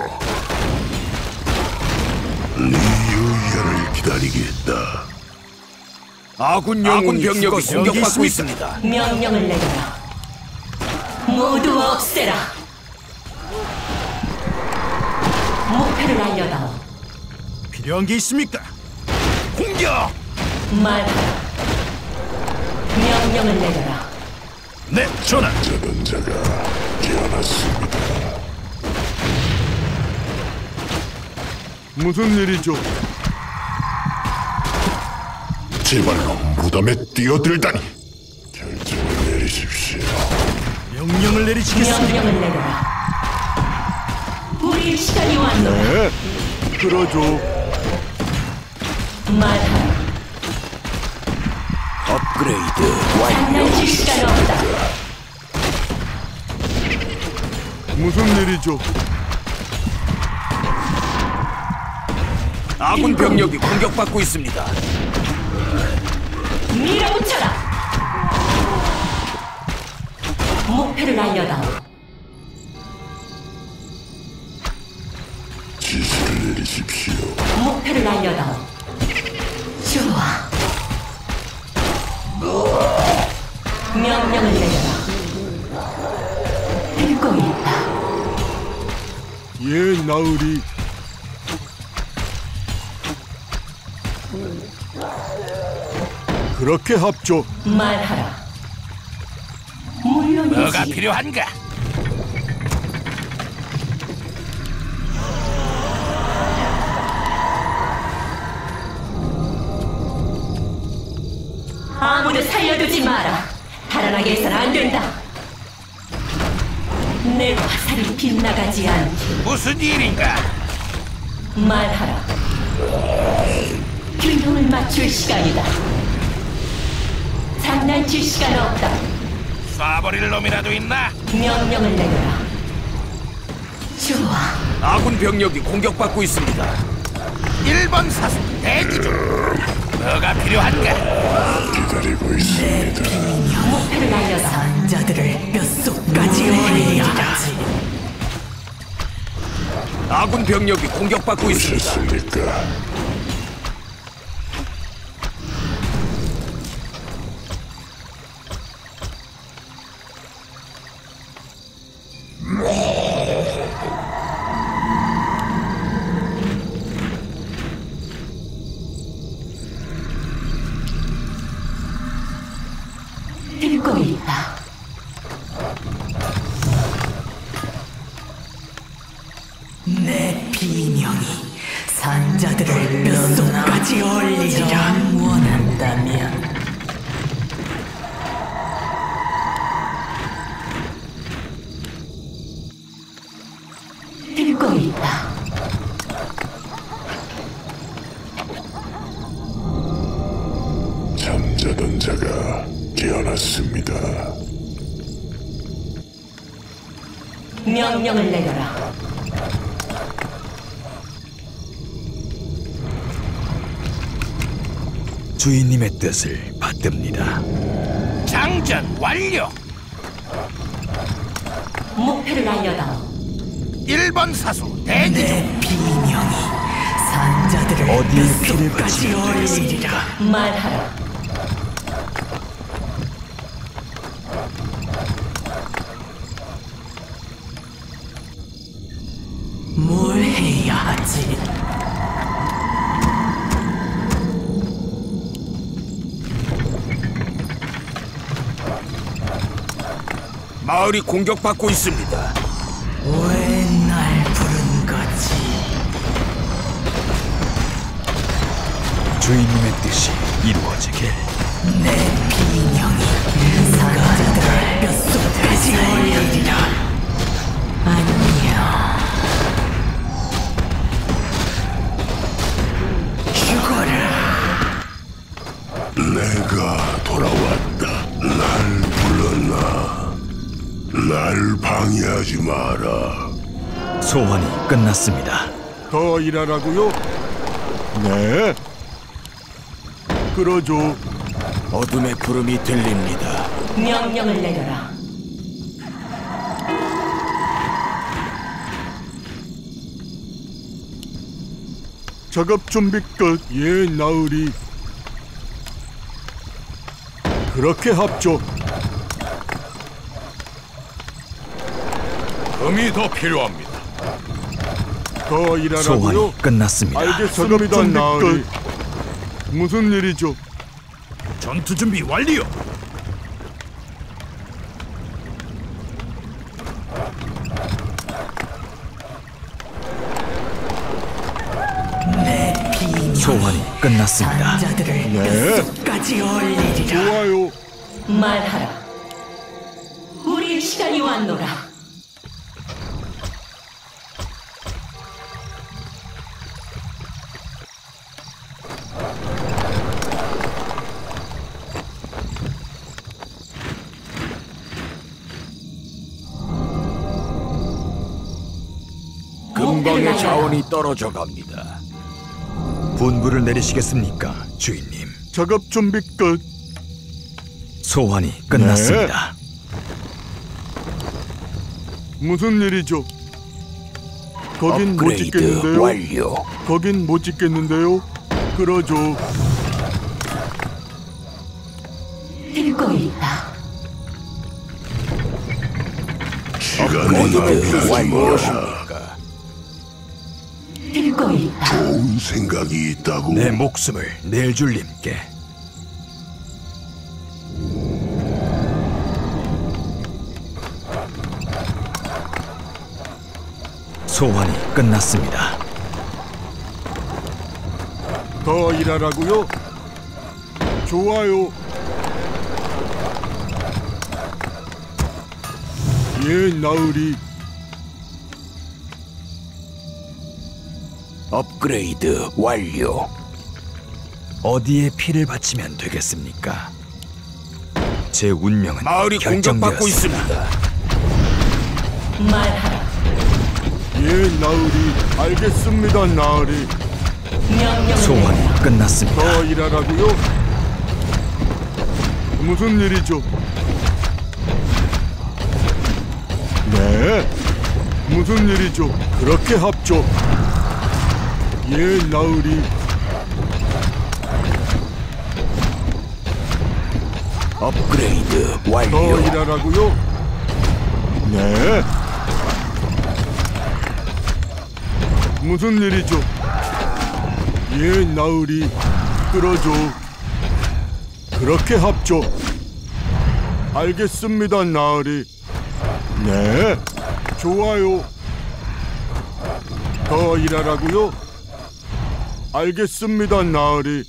[SPEAKER 7] 네 유의를 기다리겠다.
[SPEAKER 5] 아군 영웅 병력이 공격받고 있습니다.
[SPEAKER 1] 명령을 내려라. 모두 없애라. 목표를 알려다오.
[SPEAKER 3] 필요한 게 있습니까? 공격!
[SPEAKER 1] 말하라. 명령을 내려라.
[SPEAKER 3] 네, 전하.
[SPEAKER 7] 저던 자가 깨어났습니다.
[SPEAKER 2] 무슨 일이죠?
[SPEAKER 7] 제발로 무덤에 뛰어들다니. 결정을 내리십시오.
[SPEAKER 3] 명령을 내리시겠습니다.
[SPEAKER 1] 명령을 내려라. 우리의 시간이 왔노라.
[SPEAKER 2] 네. 끌어줘.
[SPEAKER 1] 말하라.
[SPEAKER 5] 업그레이드
[SPEAKER 1] 장난칠 시간 없다.
[SPEAKER 2] 무슨 일이죠?
[SPEAKER 5] 아군 병력이 공격받고 있습니다.
[SPEAKER 1] 밀어붙여라. 목표를 알려다오.
[SPEAKER 7] 지시를 내리십시오.
[SPEAKER 1] 목표를 알려다오. 좋아. 명령을 내려라. 듣고 있다.
[SPEAKER 2] 예, 나으리. 그렇게 합죠.
[SPEAKER 1] 말하라. 물론이지.
[SPEAKER 5] 뭐가 필요한가?
[SPEAKER 1] 아무도 살려두지 마라. 달아나게 해서는 안 된다. 내 화살이 빗나가지 않게.
[SPEAKER 5] 무슨 일인가?
[SPEAKER 1] 말하라. 균형을 맞출 시간이다. 장난칠 시간 없다.
[SPEAKER 5] 쏴버릴 놈이라도 있나?
[SPEAKER 1] 명령을 내려라. 좋아.
[SPEAKER 5] 아군 병력이 공격받고 있습니다. 일 번 사수 대기 중. 뭐가 필요한가?
[SPEAKER 7] 기다리고 있습니다.
[SPEAKER 1] 목표를 알려서
[SPEAKER 4] 산자들을 뼛속까지 올리리라.
[SPEAKER 5] 아군 병력이 공격받고 있습니다.
[SPEAKER 7] 오셨습니까?
[SPEAKER 1] 듣고 있다.
[SPEAKER 4] 내 비명이 산자들을 뼛속까지 올리리라. 원한다면
[SPEAKER 1] 듣고 있다.
[SPEAKER 7] 잠자던 자가 깨어났습니다.
[SPEAKER 1] 명령을 내려라.
[SPEAKER 6] 주인님의 뜻을 받듭니다.
[SPEAKER 5] 장전 완료.
[SPEAKER 1] 목표를 알려다오.
[SPEAKER 5] 일 번 사수 대기 중.
[SPEAKER 4] 내 비명이 산자들을
[SPEAKER 6] 어디에 피를
[SPEAKER 4] 뼛속까지
[SPEAKER 6] 바치면
[SPEAKER 4] 올리리라.
[SPEAKER 1] 말하라.
[SPEAKER 4] 뭘 해야 하지?
[SPEAKER 5] 마을이 공격받고 있습니다.
[SPEAKER 4] 왜 날 부른 거지?
[SPEAKER 6] 주인님의 뜻이 이루어지길.
[SPEAKER 4] 내 비명이 산자들을 뼛속까지 올리리라. 안녕. 죽어라.
[SPEAKER 7] 내가 돌아왔다. 날 불렀나? 날 방해하지 마라.
[SPEAKER 6] 소환이 끝났습니다.
[SPEAKER 2] 더 일하라고요? 네. 그러죠.
[SPEAKER 5] 어둠의 부름이 들립니다.
[SPEAKER 1] 명령을 내려라.
[SPEAKER 2] 작업 준비 끝. 예, 나으리. 그렇게 합죠.
[SPEAKER 5] 금이 더 필요합니다.
[SPEAKER 2] 더 일하라고요?
[SPEAKER 6] 소환이 끝났습니다.
[SPEAKER 2] 알겠습니다, 나으리. 무슨 일이죠?
[SPEAKER 3] 전투 준비 완료.
[SPEAKER 4] 내 비명이
[SPEAKER 6] 소환이 끝났습니다.
[SPEAKER 4] 산자들을
[SPEAKER 2] 네.
[SPEAKER 4] 뼛속까지 올리리라.
[SPEAKER 2] 좋아요.
[SPEAKER 1] 말하라. 우리의 시간이 왔노라.
[SPEAKER 5] 금광의 자원이 떨어져 갑니다.
[SPEAKER 6] 분부를 내리시겠습니까, 주인님?
[SPEAKER 2] 작업 준비 끝.
[SPEAKER 6] 소환이 끝났습니다.
[SPEAKER 2] 무슨 일이죠? 거긴 못
[SPEAKER 5] 업그레이드
[SPEAKER 2] 짓겠는데요.
[SPEAKER 5] 완료.
[SPEAKER 2] 거긴 못 짓겠는데요. 그러죠.
[SPEAKER 1] 듣고 있다.
[SPEAKER 7] 시간이
[SPEAKER 5] 완료.
[SPEAKER 1] 듣고 있다.
[SPEAKER 7] 좋은 생각이 있다고.
[SPEAKER 6] 내 목숨을 낼 줄님께. 소환이 끝났습니다.
[SPEAKER 2] 더 일하라고요? 좋아요. 예, 나으리.
[SPEAKER 5] 업그레이드 완료.
[SPEAKER 6] 어디에 피를 바치면 되겠습니까? 제 운명은
[SPEAKER 5] 마을이 공격받고
[SPEAKER 6] 결정되었습니다.
[SPEAKER 5] 있습니다.
[SPEAKER 1] 말하라.
[SPEAKER 2] 예, 나으리. 알겠습니다, 나으리.
[SPEAKER 1] 명령을
[SPEAKER 6] 소환이
[SPEAKER 1] 내려라.
[SPEAKER 6] 끝났습니다.
[SPEAKER 2] 더 일하라고요? 무슨 일이죠? 네. 무슨 일이죠? 그렇게 합죠. 예, 나으리.
[SPEAKER 5] 업그레이드
[SPEAKER 2] 더
[SPEAKER 5] 완료.
[SPEAKER 2] 일하라고요? 네. 무슨 일이죠? 예, 나으리. 끌어줘. 그렇게 합죠. 알겠습니다, 나으리. 네. 좋아요. 더 일하라고요? 알겠습니다, 나으리.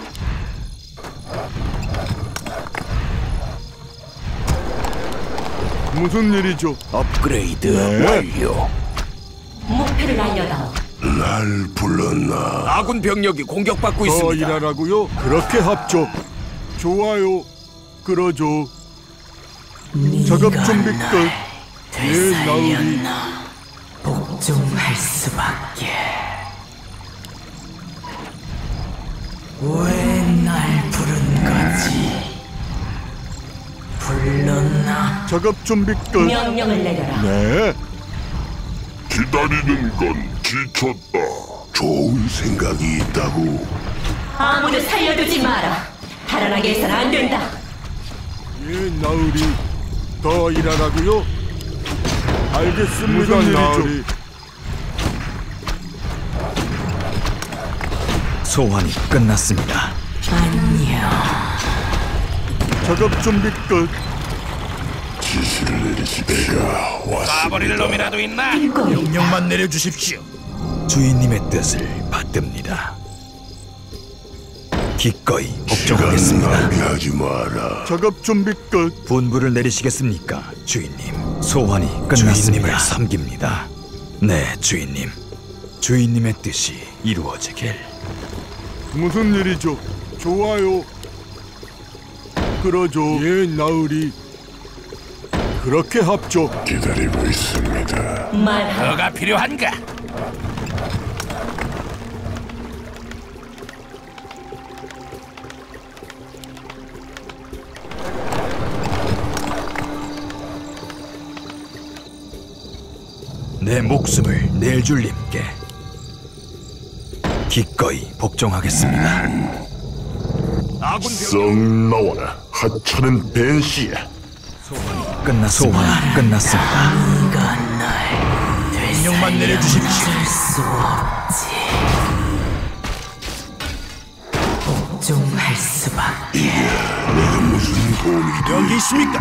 [SPEAKER 2] 무슨 일이죠?
[SPEAKER 5] 업그레이드
[SPEAKER 2] 네.
[SPEAKER 5] 완료.
[SPEAKER 1] 목표를 알려다오.
[SPEAKER 7] 날 불렀나?
[SPEAKER 5] 아군 병력이 공격받고
[SPEAKER 2] 더
[SPEAKER 5] 있습니다.
[SPEAKER 2] 일하라고요? 그렇게 합죠. 좋아요. 끌어줘. 작업 준비 끝. 예, 나으리.
[SPEAKER 4] 되살렸나? 복종할 수밖에. 왜 날 부른 거지? 불렀나?
[SPEAKER 2] 작업 준비 끝.
[SPEAKER 1] 명령을 내려라.
[SPEAKER 2] 네.
[SPEAKER 7] 기다리는 건 지쳤다. 좋은 생각이 있다고.
[SPEAKER 1] 아무도 살려두지 마라. 달아나게 해서는 안 된다.
[SPEAKER 2] 예, 나으리. 더 일하라고요? 알겠습니다, 나으리.
[SPEAKER 6] 소환이 끝났습니다.
[SPEAKER 4] 안녕.
[SPEAKER 2] 작업 준비 끝.
[SPEAKER 7] 지시를 내리십시오.
[SPEAKER 5] 쏴버릴 놈이라도 있나?
[SPEAKER 1] 듣고 있다.
[SPEAKER 3] 명령만 내려주십시오.
[SPEAKER 6] 주인님의 뜻을 받듭니다. 기꺼이 복종하겠습니다.
[SPEAKER 7] 낭비하지 마라.
[SPEAKER 2] 작업 준비 끝.
[SPEAKER 6] 분부를 내리시겠습니까, 주인님? 소환이 끝났습니다. 주인님을 섬깁니다. 네, 주인님. 주인님의 뜻이 이루어지길.
[SPEAKER 2] 무슨 일이죠? 좋아요. 그러죠. 예, 나으리. 그렇게 합죠.
[SPEAKER 7] 기다리고 있습니다.
[SPEAKER 1] 말하라.
[SPEAKER 5] 뭐가 필요한가?
[SPEAKER 6] 내 목숨을 낼 줄님께 기꺼이 복종하겠습니다.
[SPEAKER 3] 아군 병력
[SPEAKER 7] 썩 나와라. 하찮은 벤시야.
[SPEAKER 6] 끝났습니다. 소환이 끝났습니다.
[SPEAKER 4] 이건 널
[SPEAKER 3] 명령만 내려주십시오.
[SPEAKER 4] 쓸 수 없지. 복종할 수밖에.
[SPEAKER 7] 내가 무슨 도움이
[SPEAKER 3] 여기 있습니까?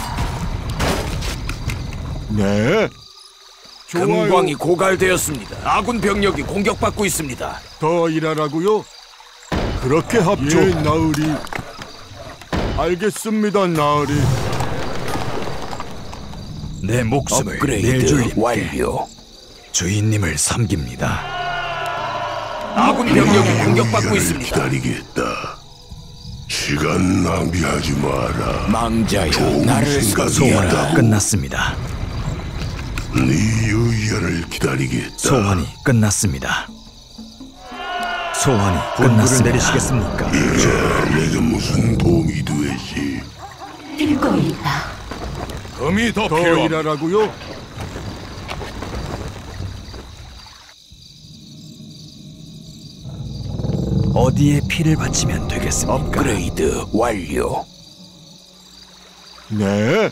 [SPEAKER 2] 네. 좋아요.
[SPEAKER 5] 금광이 고갈되었습니다. 아군 병력이 공격받고 있습니다.
[SPEAKER 2] 더 일하라고요? 그렇게 합죠. 예, 나으리. 알겠습니다, 나으리.
[SPEAKER 6] 내 목숨을 낼
[SPEAKER 5] 업그레이드
[SPEAKER 6] 줄님께
[SPEAKER 5] 완료.
[SPEAKER 6] 주인님을 섬깁니다.
[SPEAKER 5] 아군 병력이 공격받고 있습니다.
[SPEAKER 7] 기다리겠다. 시간 낭비하지 마라.
[SPEAKER 5] 망자여,
[SPEAKER 7] 좋은
[SPEAKER 5] 나를
[SPEAKER 7] 생각이야.
[SPEAKER 6] 소환이
[SPEAKER 5] 섬기라.
[SPEAKER 6] 끝났습니다.
[SPEAKER 7] 네 의견을 기다리겠다.
[SPEAKER 6] 소환이 끝났습니다. 소환이 분부를 내리시겠습니까?
[SPEAKER 7] 내가 무슨 도움이 되지?
[SPEAKER 1] 듣고 있다.
[SPEAKER 3] 금이 더
[SPEAKER 2] 더
[SPEAKER 3] 필요합니다.
[SPEAKER 2] 일하라고요?
[SPEAKER 6] 어디에 피를 바치면 되겠습니까?
[SPEAKER 5] 업그레이드 완료.
[SPEAKER 2] 네.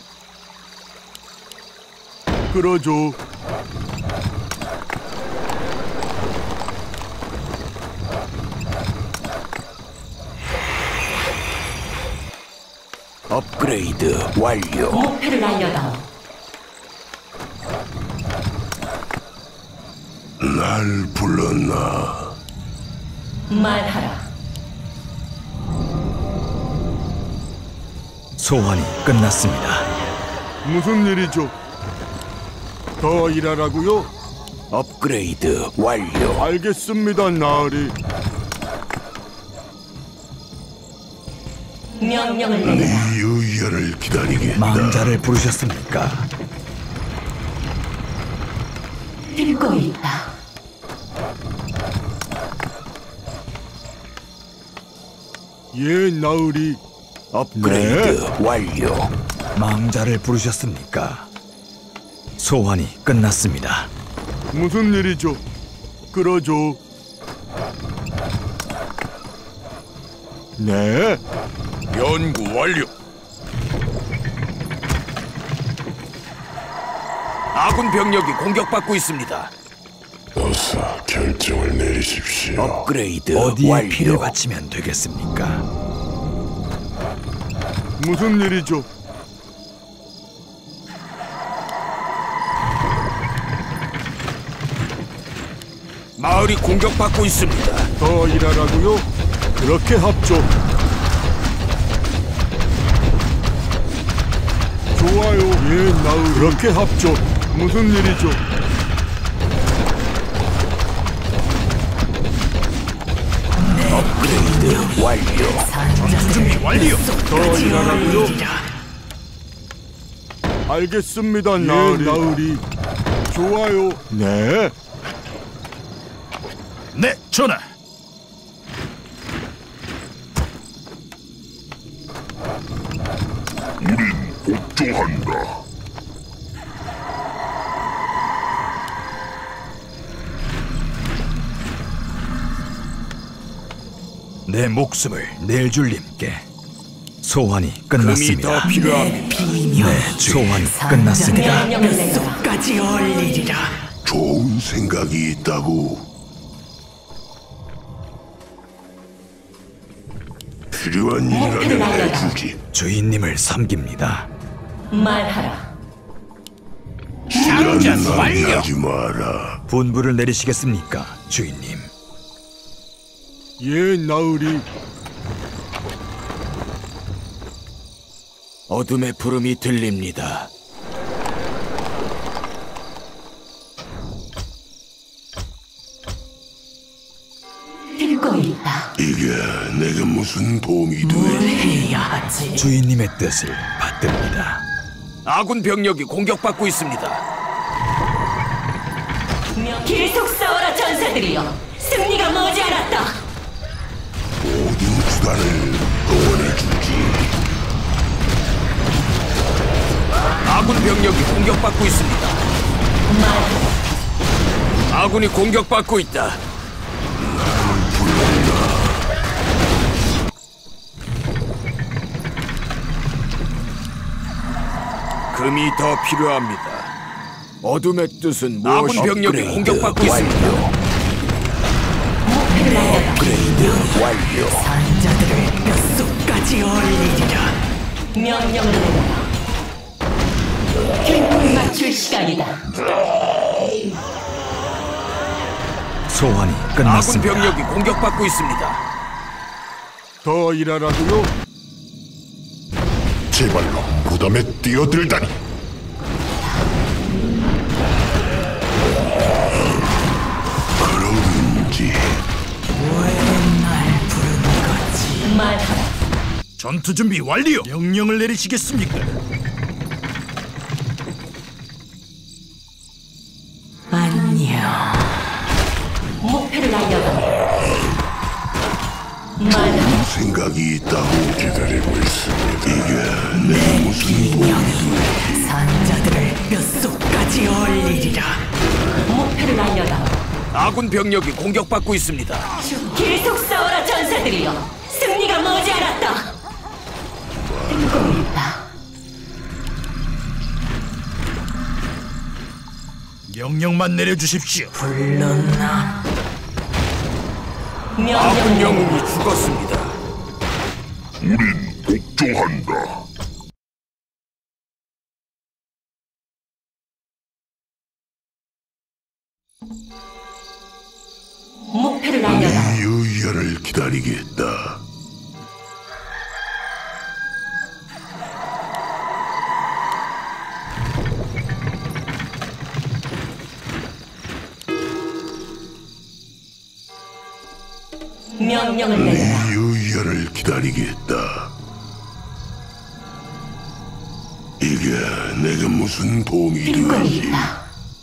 [SPEAKER 2] 그러죠.
[SPEAKER 5] 업그레이드 완료.
[SPEAKER 1] 목표를 알려다오.
[SPEAKER 7] 날 불렀나?
[SPEAKER 1] 말하라.
[SPEAKER 6] 소환이 끝났습니다.
[SPEAKER 2] 무슨 일이죠? 더 일하라고요?
[SPEAKER 5] 업그레이드 완료.
[SPEAKER 2] 알겠습니다, 나으리.
[SPEAKER 1] 명령을
[SPEAKER 7] 네
[SPEAKER 1] 내려라.
[SPEAKER 7] 의견을 기다리겠다.
[SPEAKER 6] 망자를 부르셨습니까?
[SPEAKER 1] 듣고 있다.
[SPEAKER 2] 예, 나으리.
[SPEAKER 5] 업그레이드 완료.
[SPEAKER 6] 망자를 부르셨습니까? 소환이 끝났습니다.
[SPEAKER 2] 무슨 일이죠? 그러죠. 네.
[SPEAKER 3] 연구 완료.
[SPEAKER 5] 아군 병력이 공격받고 있습니다.
[SPEAKER 7] 어서 결정을 내리십시오.
[SPEAKER 5] 업그레이드
[SPEAKER 6] 어디에 피를
[SPEAKER 5] 완료.
[SPEAKER 6] 바치면 되겠습니까?
[SPEAKER 2] 무슨 일이죠?
[SPEAKER 5] 마을이 공격받고 있습니다.
[SPEAKER 2] 더 일하라고요? 그렇게 합죠. 좋아요. 예, 나으리. 그렇게 합죠. 무슨 일이죠?
[SPEAKER 5] 업그레이드 완료.
[SPEAKER 3] 준비 완료.
[SPEAKER 2] 더 일하라고요? 알겠습니다, 나으리. 예, 나으리. 좋아요. 네.
[SPEAKER 3] 네, 전하.
[SPEAKER 7] 복종한다.
[SPEAKER 6] 내 목숨을 낼 줄님께 소환이
[SPEAKER 5] 금이
[SPEAKER 6] 끝났습니다.
[SPEAKER 5] 더 필요합니다.
[SPEAKER 4] 비명
[SPEAKER 6] 네, 소환이 끝났습니다.
[SPEAKER 1] 명령을 내려라.
[SPEAKER 4] 뼛속까지 얼리리라.
[SPEAKER 7] 좋은 생각이 있다고. 필요한 일이라면 해주지.
[SPEAKER 6] 주인님을 섬깁니다.
[SPEAKER 1] 말하라.
[SPEAKER 5] 장전 완료.
[SPEAKER 7] 마라.
[SPEAKER 6] 분부를 내리시겠습니까, 주인님?
[SPEAKER 2] 예, 나으리.
[SPEAKER 5] 어둠의 부름이 들립니다.
[SPEAKER 1] 듣고 있다.
[SPEAKER 7] 이게 내게 무슨 도움이
[SPEAKER 4] 뭘 해야 하지?
[SPEAKER 6] 주인님의 뜻을 받듭니다.
[SPEAKER 5] 아군 병력이 공격받고 있습니다.
[SPEAKER 1] 계속 싸워라 전사들이여. 승리가 머지않았다.
[SPEAKER 7] 모든 수단을 동원해주지.
[SPEAKER 5] 아군 병력이 공격받고 있습니다.
[SPEAKER 1] 말하라.
[SPEAKER 5] 아군이 공격받고 있다. 금이 더 필요합니다. 어둠의 뜻은 무엇이? 아군 병력이 공격받고 있습니다.
[SPEAKER 7] 업그레이드 완료.
[SPEAKER 4] 산자들을 뼛속까지 얼리리라.
[SPEAKER 1] 명령을 내려라. 균형을 맞출 시간이다.
[SPEAKER 6] 소환이
[SPEAKER 5] 아군
[SPEAKER 6] 끝났습니다.
[SPEAKER 5] 병력이 공격받고 있습니다.
[SPEAKER 2] 더 일하라고요?
[SPEAKER 7] 제발로 무덤에 뛰어들다니. 그러든지.
[SPEAKER 4] 날 부르는 거지.
[SPEAKER 1] 말하라.
[SPEAKER 3] 전투 준비 완료. 명령을 내리시겠습니까?
[SPEAKER 4] 안녕.
[SPEAKER 1] 목표를 알려라. 말하라.
[SPEAKER 7] 생각이 있다고 기다리고 있습니다. 이게 내 무슨 도움이
[SPEAKER 4] 산자들을 뼛속까지 얼리리라.
[SPEAKER 1] 목표를 알려라.
[SPEAKER 5] 아군 병력이 공격받고 있습니다.
[SPEAKER 1] 계속 싸워라 전사들이여. 승리가 머지않았다. 듣고 있다.
[SPEAKER 3] 명령만 내려주십시오.
[SPEAKER 4] 불렀나?
[SPEAKER 5] 아군
[SPEAKER 1] 명령을
[SPEAKER 5] 영웅이 죽었습니다.
[SPEAKER 7] 우린 복종한다.
[SPEAKER 1] 목표를 알려라.
[SPEAKER 7] 이 의견을 기다리겠다.
[SPEAKER 1] 명령을 내려라.
[SPEAKER 7] 이 의견을 기다리겠다. 이게 내게 무슨 도움이
[SPEAKER 1] 듣고
[SPEAKER 7] 되지?
[SPEAKER 1] 있다.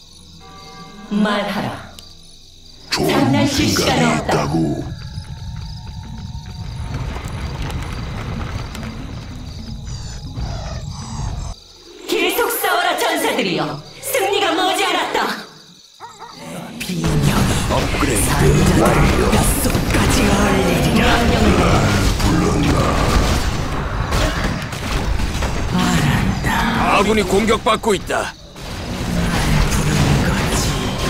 [SPEAKER 1] 말하라.
[SPEAKER 7] 좋은
[SPEAKER 1] 장난칠 시간
[SPEAKER 7] 생각이
[SPEAKER 1] 없다.
[SPEAKER 7] 있다고.
[SPEAKER 1] 계속 싸워라 전사들이여. 승리가 머지않았다.
[SPEAKER 4] 비명이
[SPEAKER 5] 업그레이드 완료.
[SPEAKER 4] 뼛속까지 얼리리라.
[SPEAKER 1] 명령을 내려라.
[SPEAKER 5] 아군이 공격받고 있다.
[SPEAKER 4] 부르는 거지.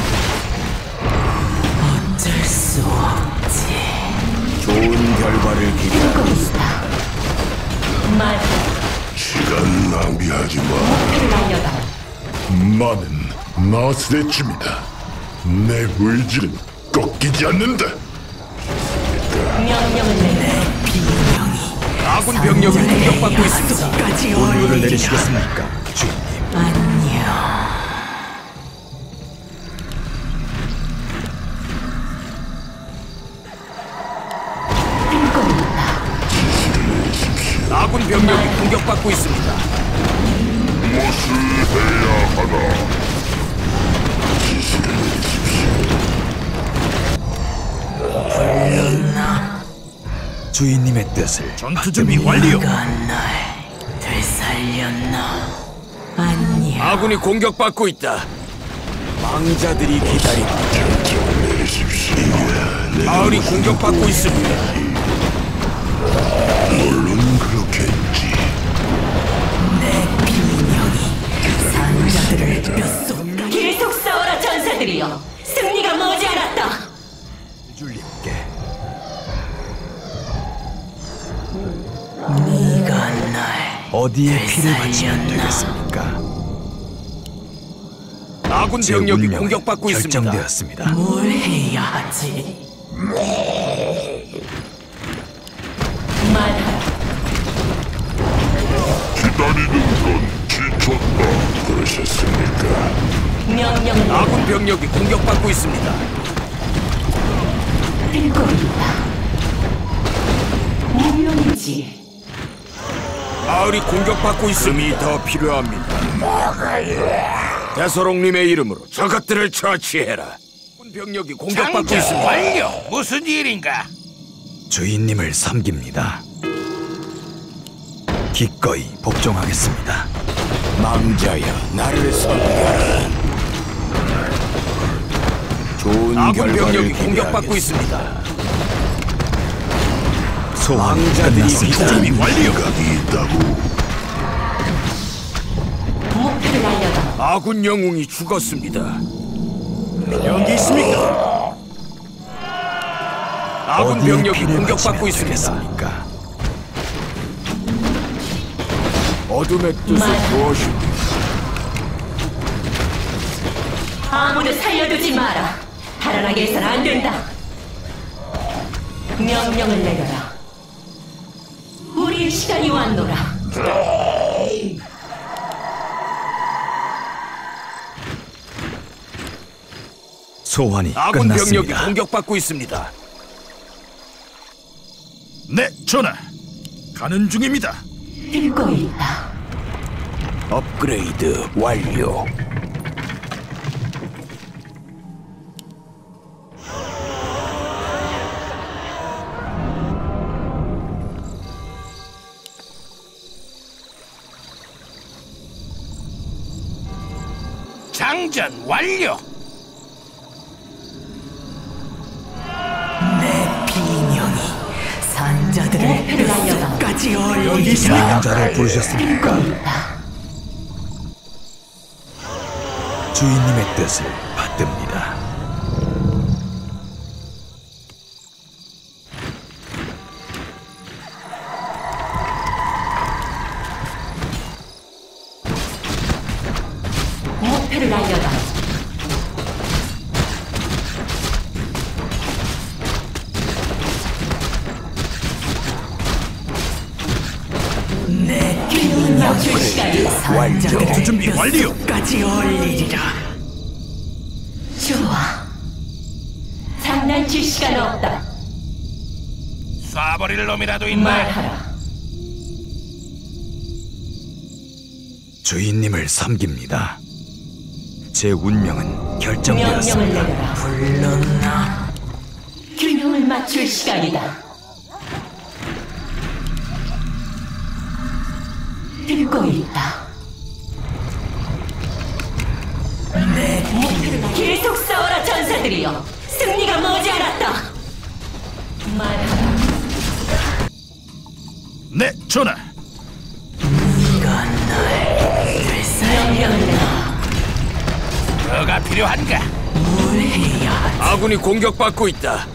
[SPEAKER 4] 어쩔 수 없지.
[SPEAKER 5] 좋은 결과를 기대하고
[SPEAKER 1] 듣고 있다. 말하라.
[SPEAKER 7] 시간 낭비하지 마.
[SPEAKER 1] 목표를 알려라.
[SPEAKER 7] 나는 나스의 춤이다. 내 의지는 꺾이지 않는다.
[SPEAKER 1] 명령을 내려라.
[SPEAKER 5] 아군 병력이 공격받고 있습니다.
[SPEAKER 4] 뼛속까지
[SPEAKER 6] 분부를
[SPEAKER 4] 얼리리라.
[SPEAKER 6] 내리시겠습니까, 주인님?
[SPEAKER 4] 안녕.
[SPEAKER 1] 듣고 있다.
[SPEAKER 5] 아군 병력이 공격받고 있습니다.
[SPEAKER 7] 무엇을 해야 하나? 지시를
[SPEAKER 6] 주인님의 뜻을
[SPEAKER 3] 전투 준비 완료.
[SPEAKER 4] 네가 날 되살렸나? 안녕.
[SPEAKER 5] 아군이 공격받고 있다. 망자들이 기다리고
[SPEAKER 7] 내리십시오. 이게 내가
[SPEAKER 5] 마을이
[SPEAKER 7] 무슨
[SPEAKER 5] 공격받고 있습니다.
[SPEAKER 7] 물론 그렇겠지.
[SPEAKER 4] 내 비명이 산자들을 뼛속
[SPEAKER 1] 계속 싸워라 전사들이여. 승리가 머지않았다.
[SPEAKER 6] 줄님께
[SPEAKER 4] 네가 날
[SPEAKER 6] 어디에 피를 바치면 되겠습니까?
[SPEAKER 5] 아군
[SPEAKER 6] 제
[SPEAKER 5] 병력이
[SPEAKER 6] 운명은
[SPEAKER 5] 공격받고 있습니다.
[SPEAKER 6] 결정되었습니다.
[SPEAKER 4] 뭘 해야 하지?
[SPEAKER 1] 말하라.
[SPEAKER 7] 기다리는 건 지쳤다. 그러셨습니까?
[SPEAKER 1] 명령을
[SPEAKER 5] 아군 병력이 공격받고 있습니다.
[SPEAKER 1] 듣고 있다. 운명이지.
[SPEAKER 5] 마을이 공격받고 있음이 더 필요합니다. 대서롱님의 이름으로 저것들을 처치해라. 아군 병력이 공격받고 있습니다. 완료. 무슨 일인가?
[SPEAKER 6] 주인님을 섬깁니다. 기꺼이 복종하겠습니다.
[SPEAKER 5] 망자여, 나를 섬겨라. 좋은 아군 병력이 공격받고 있습니다.
[SPEAKER 6] 소환이
[SPEAKER 5] 왕자들이
[SPEAKER 6] 끝났습니다.
[SPEAKER 5] 준비 완료.
[SPEAKER 7] 각이 있다고.
[SPEAKER 1] 목표를 날려다.
[SPEAKER 5] 아군 영웅이 죽었습니다. 여기 있습니까? 아군
[SPEAKER 6] 어디에
[SPEAKER 5] 병력이
[SPEAKER 6] 피를
[SPEAKER 5] 공격받고
[SPEAKER 6] 바치면
[SPEAKER 5] 있습니다.
[SPEAKER 6] 되겠습니까?
[SPEAKER 5] 어둠의 뜻은
[SPEAKER 1] 말.
[SPEAKER 5] 무엇입니까?
[SPEAKER 1] 아무도 살려두지 마라. 달아나게 해서는 안 된다. 명령을 내려라. 우리의 시간이 왔노라.
[SPEAKER 6] 소환이
[SPEAKER 5] 아군 병력이
[SPEAKER 6] 끝났습니다.
[SPEAKER 5] 공격받고 있습니다.
[SPEAKER 3] 네, 전하. 가는 중입니다.
[SPEAKER 1] 듣고 있다.
[SPEAKER 5] 업그레이드 완료. 장전 완료.
[SPEAKER 4] 내 비명이 산자들을
[SPEAKER 1] 목표를 날려다.
[SPEAKER 4] 뼛속까지 올리리라.
[SPEAKER 6] 왕자를 부르셨습니까?
[SPEAKER 1] 듣고 있다.
[SPEAKER 6] 주인님의 뜻을 받듭니다.
[SPEAKER 1] 목표를 날려다.
[SPEAKER 4] 내
[SPEAKER 1] 균형을 맞출 시간이다.
[SPEAKER 4] 산자들을
[SPEAKER 3] 준비 완료.
[SPEAKER 4] 뼛속까지 올리리라.
[SPEAKER 1] 좋아. 장난칠 시간 없다.
[SPEAKER 5] 쏴버릴 놈이라도
[SPEAKER 1] 말하라.
[SPEAKER 6] 주인님을 섬깁니다. 제 운명은
[SPEAKER 1] 명령을
[SPEAKER 6] 결정되었습니다.
[SPEAKER 1] 내려라.
[SPEAKER 4] 불렀나?
[SPEAKER 1] 균형을 맞출 시간이다. 듣고 있다.
[SPEAKER 4] 내
[SPEAKER 1] 계속 싸워라 전사들이여. 승리가 머지않았다. 말하라.
[SPEAKER 3] 네, 전하.
[SPEAKER 4] 네가 날 되살려.
[SPEAKER 1] 명령을 내라.
[SPEAKER 5] 뭐가 필요한가?
[SPEAKER 4] 뭘 해야 하지?
[SPEAKER 5] 아군이 공격받고 있다.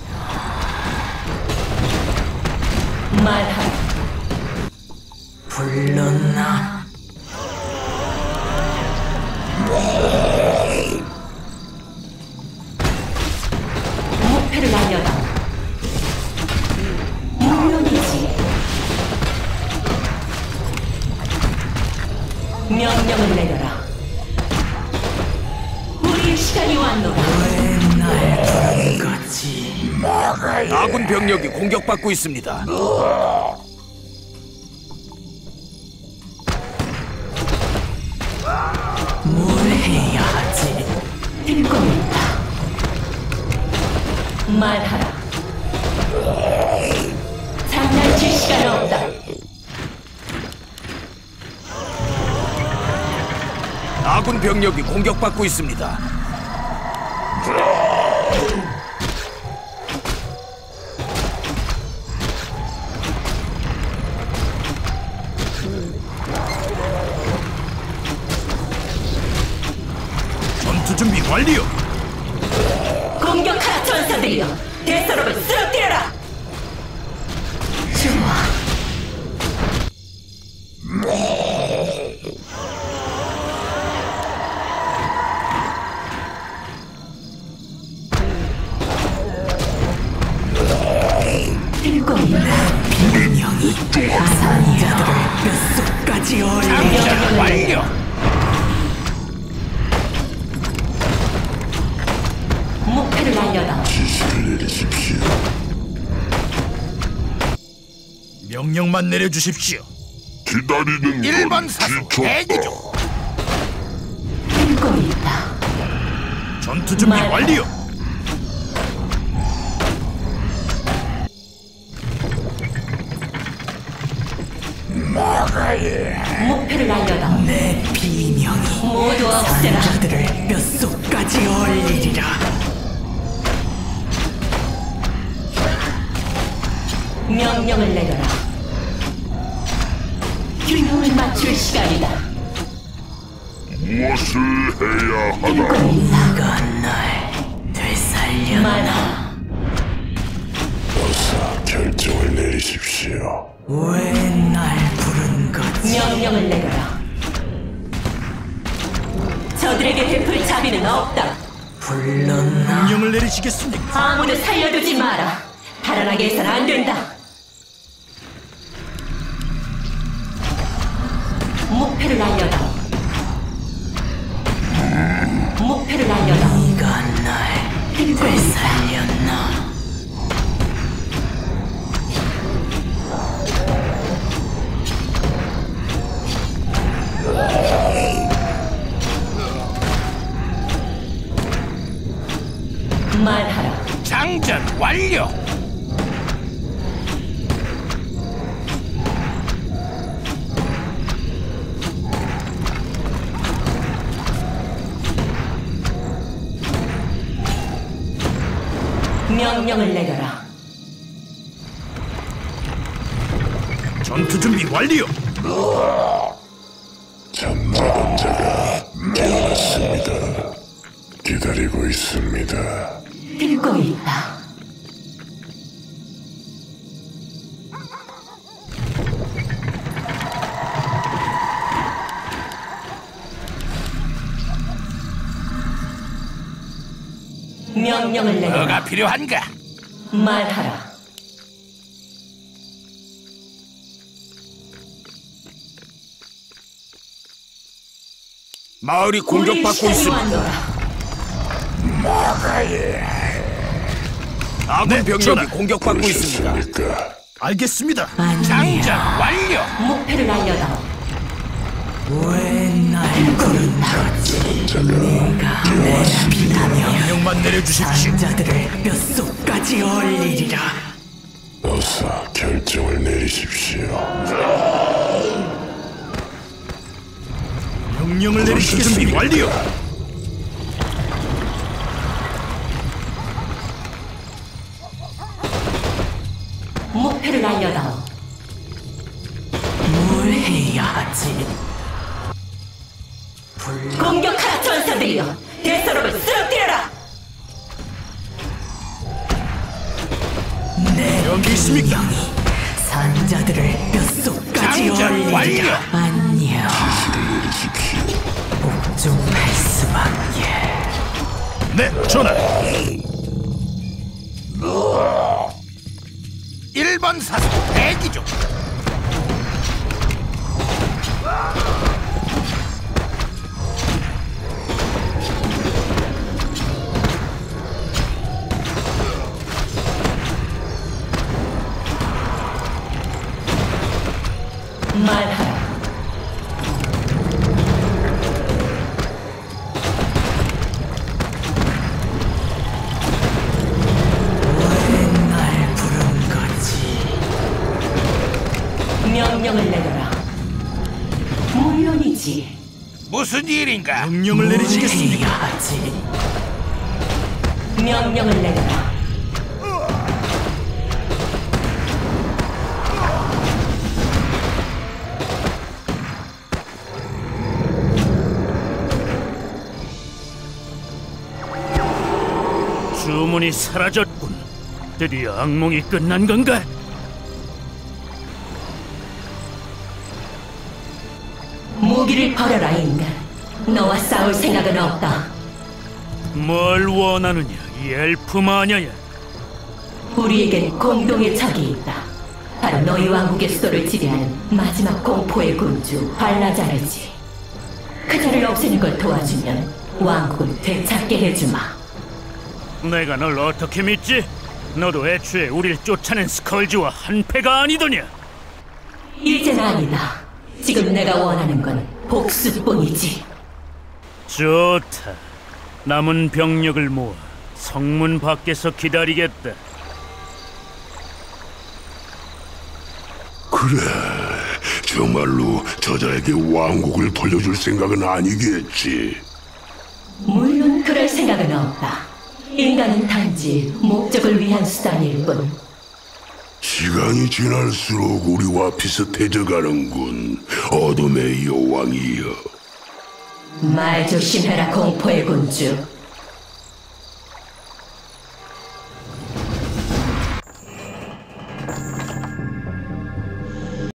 [SPEAKER 1] 말하라.
[SPEAKER 4] 불렀나?
[SPEAKER 1] 목표를 날려다. 물론이지. 명령을 내려라. 우리의 시간이 왔노라.
[SPEAKER 4] 왜날 부른 거지?
[SPEAKER 5] 아군 병력이 공격받고 있습니다.
[SPEAKER 4] 뭘 해야 하지?
[SPEAKER 1] 듣고 있다. 말하라. 장난칠 시간 없다.
[SPEAKER 5] 아군 병력이 공격받고 있습니다.
[SPEAKER 3] 전투 준비 완료.
[SPEAKER 1] 공격하라 전사들이여. 대서로를 쓰러뜨려라. 좋아.
[SPEAKER 4] 뼛속까지 얼리리라.
[SPEAKER 5] 장전 완료.
[SPEAKER 1] 목표를 알려다.
[SPEAKER 7] 지시를 내리십시오.
[SPEAKER 3] 명령만 내려주십시오.
[SPEAKER 7] 기다리는
[SPEAKER 5] 일 번
[SPEAKER 7] 건
[SPEAKER 5] 사수
[SPEAKER 7] 지쳤다.
[SPEAKER 5] 대기 중.
[SPEAKER 1] 듣고 있다.
[SPEAKER 3] 전투 준비
[SPEAKER 1] 말-
[SPEAKER 3] 완료.
[SPEAKER 1] 목표를 알려다.
[SPEAKER 4] 내 비명이
[SPEAKER 1] 모두 없애라.
[SPEAKER 4] 자들을 뼛속까지 얼리리라.
[SPEAKER 1] 명령을 내려라. 균형을 맞출 시간이다.
[SPEAKER 7] 무엇을 해야 하나?
[SPEAKER 4] 누가 날 되살렸나?
[SPEAKER 1] 말하라.
[SPEAKER 7] 어서 결정을 내리십시오.
[SPEAKER 4] 왜 날 부른 거지?
[SPEAKER 1] 명령을 내려라. 저들에게 베풀 자비는 없다.
[SPEAKER 4] 불렀나?
[SPEAKER 3] 명령을 내리시겠습니까?
[SPEAKER 1] 아무도 살려두지 마라. 달아나게 해서는 안 된다. 목표를 알려다. 목표를 알려다.
[SPEAKER 4] 네가 날
[SPEAKER 1] 듣고 있다.
[SPEAKER 4] 되살렸나?
[SPEAKER 1] 말하라.
[SPEAKER 5] 장전 완료.
[SPEAKER 1] 명령을 내려라.
[SPEAKER 3] 전투 준비 완료.
[SPEAKER 7] 잠자자 깨어났습니다. 기다리고 있습니다.
[SPEAKER 1] 듣고 있다. 명령을 내려라.
[SPEAKER 5] 뭐가 필요한가?
[SPEAKER 1] 말하라.
[SPEAKER 5] 마을이 공격받고
[SPEAKER 1] 우리
[SPEAKER 5] 있습니다.
[SPEAKER 1] 시간이 왔노라.
[SPEAKER 5] 아군
[SPEAKER 3] 네,
[SPEAKER 5] 병력이
[SPEAKER 3] 전하.
[SPEAKER 5] 공격받고 있습니다.
[SPEAKER 7] 그러셨습니까?
[SPEAKER 3] 알겠습니다.
[SPEAKER 5] 장전 완료.
[SPEAKER 1] 목표를 알려다.
[SPEAKER 4] 왜 날 부른 거지? 네가 내 비명
[SPEAKER 3] 명령만 내려주십시오.
[SPEAKER 4] 상자들을 뼛속까지 얼리리라.
[SPEAKER 7] 어서 결정을 내리십시오.
[SPEAKER 3] 명령을 내리시겠습니다. 완료.
[SPEAKER 1] 목표를 알려다.
[SPEAKER 4] 뭘 해야 하지?
[SPEAKER 1] 공격하라 전사들이여. 대서롭을 쓰러뜨려라.
[SPEAKER 4] 내
[SPEAKER 3] 여기 있습니까?
[SPEAKER 4] 비명이 산자들을 뼛속까지
[SPEAKER 5] 장전
[SPEAKER 4] 얼리리라.
[SPEAKER 5] 완료.
[SPEAKER 4] 안녕. 복종할 수밖에.
[SPEAKER 3] 네, 전하.
[SPEAKER 5] 일 번 사수 대기 중.
[SPEAKER 1] 말하라.
[SPEAKER 4] 왜 날 부른 거지?
[SPEAKER 1] 명령을 내려라. 물론이지.
[SPEAKER 5] 무슨 일인가?
[SPEAKER 3] 명령을
[SPEAKER 4] 뭘
[SPEAKER 3] 내리시겠습니까?
[SPEAKER 4] 해야 하지?
[SPEAKER 1] 명령을 내려라.
[SPEAKER 3] 주문이 사라졌군. 드디어 악몽이 끝난 건가?
[SPEAKER 1] 무기를 버려라 인간. 너와 싸울 생각은 없다.
[SPEAKER 3] 뭘 원하느냐, 이 엘프 마녀야.
[SPEAKER 1] 우리에겐 공동의 적이 있다. 바로 너희 왕국의 수도를 지배하는 마지막 공포의 군주 발라자르지. 그자를 없애는 걸 도와주면 왕국을 되찾게 해주마.
[SPEAKER 3] 내가 널 어떻게 믿지? 너도 애초에 우릴 쫓아낸 스컬지와 한패가 아니더냐?
[SPEAKER 1] 이젠 아니다. 지금 내가 원하는 건 복수뿐이지.
[SPEAKER 3] 좋다. 남은 병력을 모아 성문 밖에서 기다리겠다.
[SPEAKER 7] 그래, 정말로 저자에게 왕국을 돌려줄 생각은 아니겠지.
[SPEAKER 1] 물론 그럴 생각은 없다. 인간은 단지 목적을 위한 수단일 뿐.
[SPEAKER 7] 시간이 지날수록 우리와 비슷해져가는군, 어둠의 여왕이여.
[SPEAKER 1] 말 조심해라, 공포의 군주.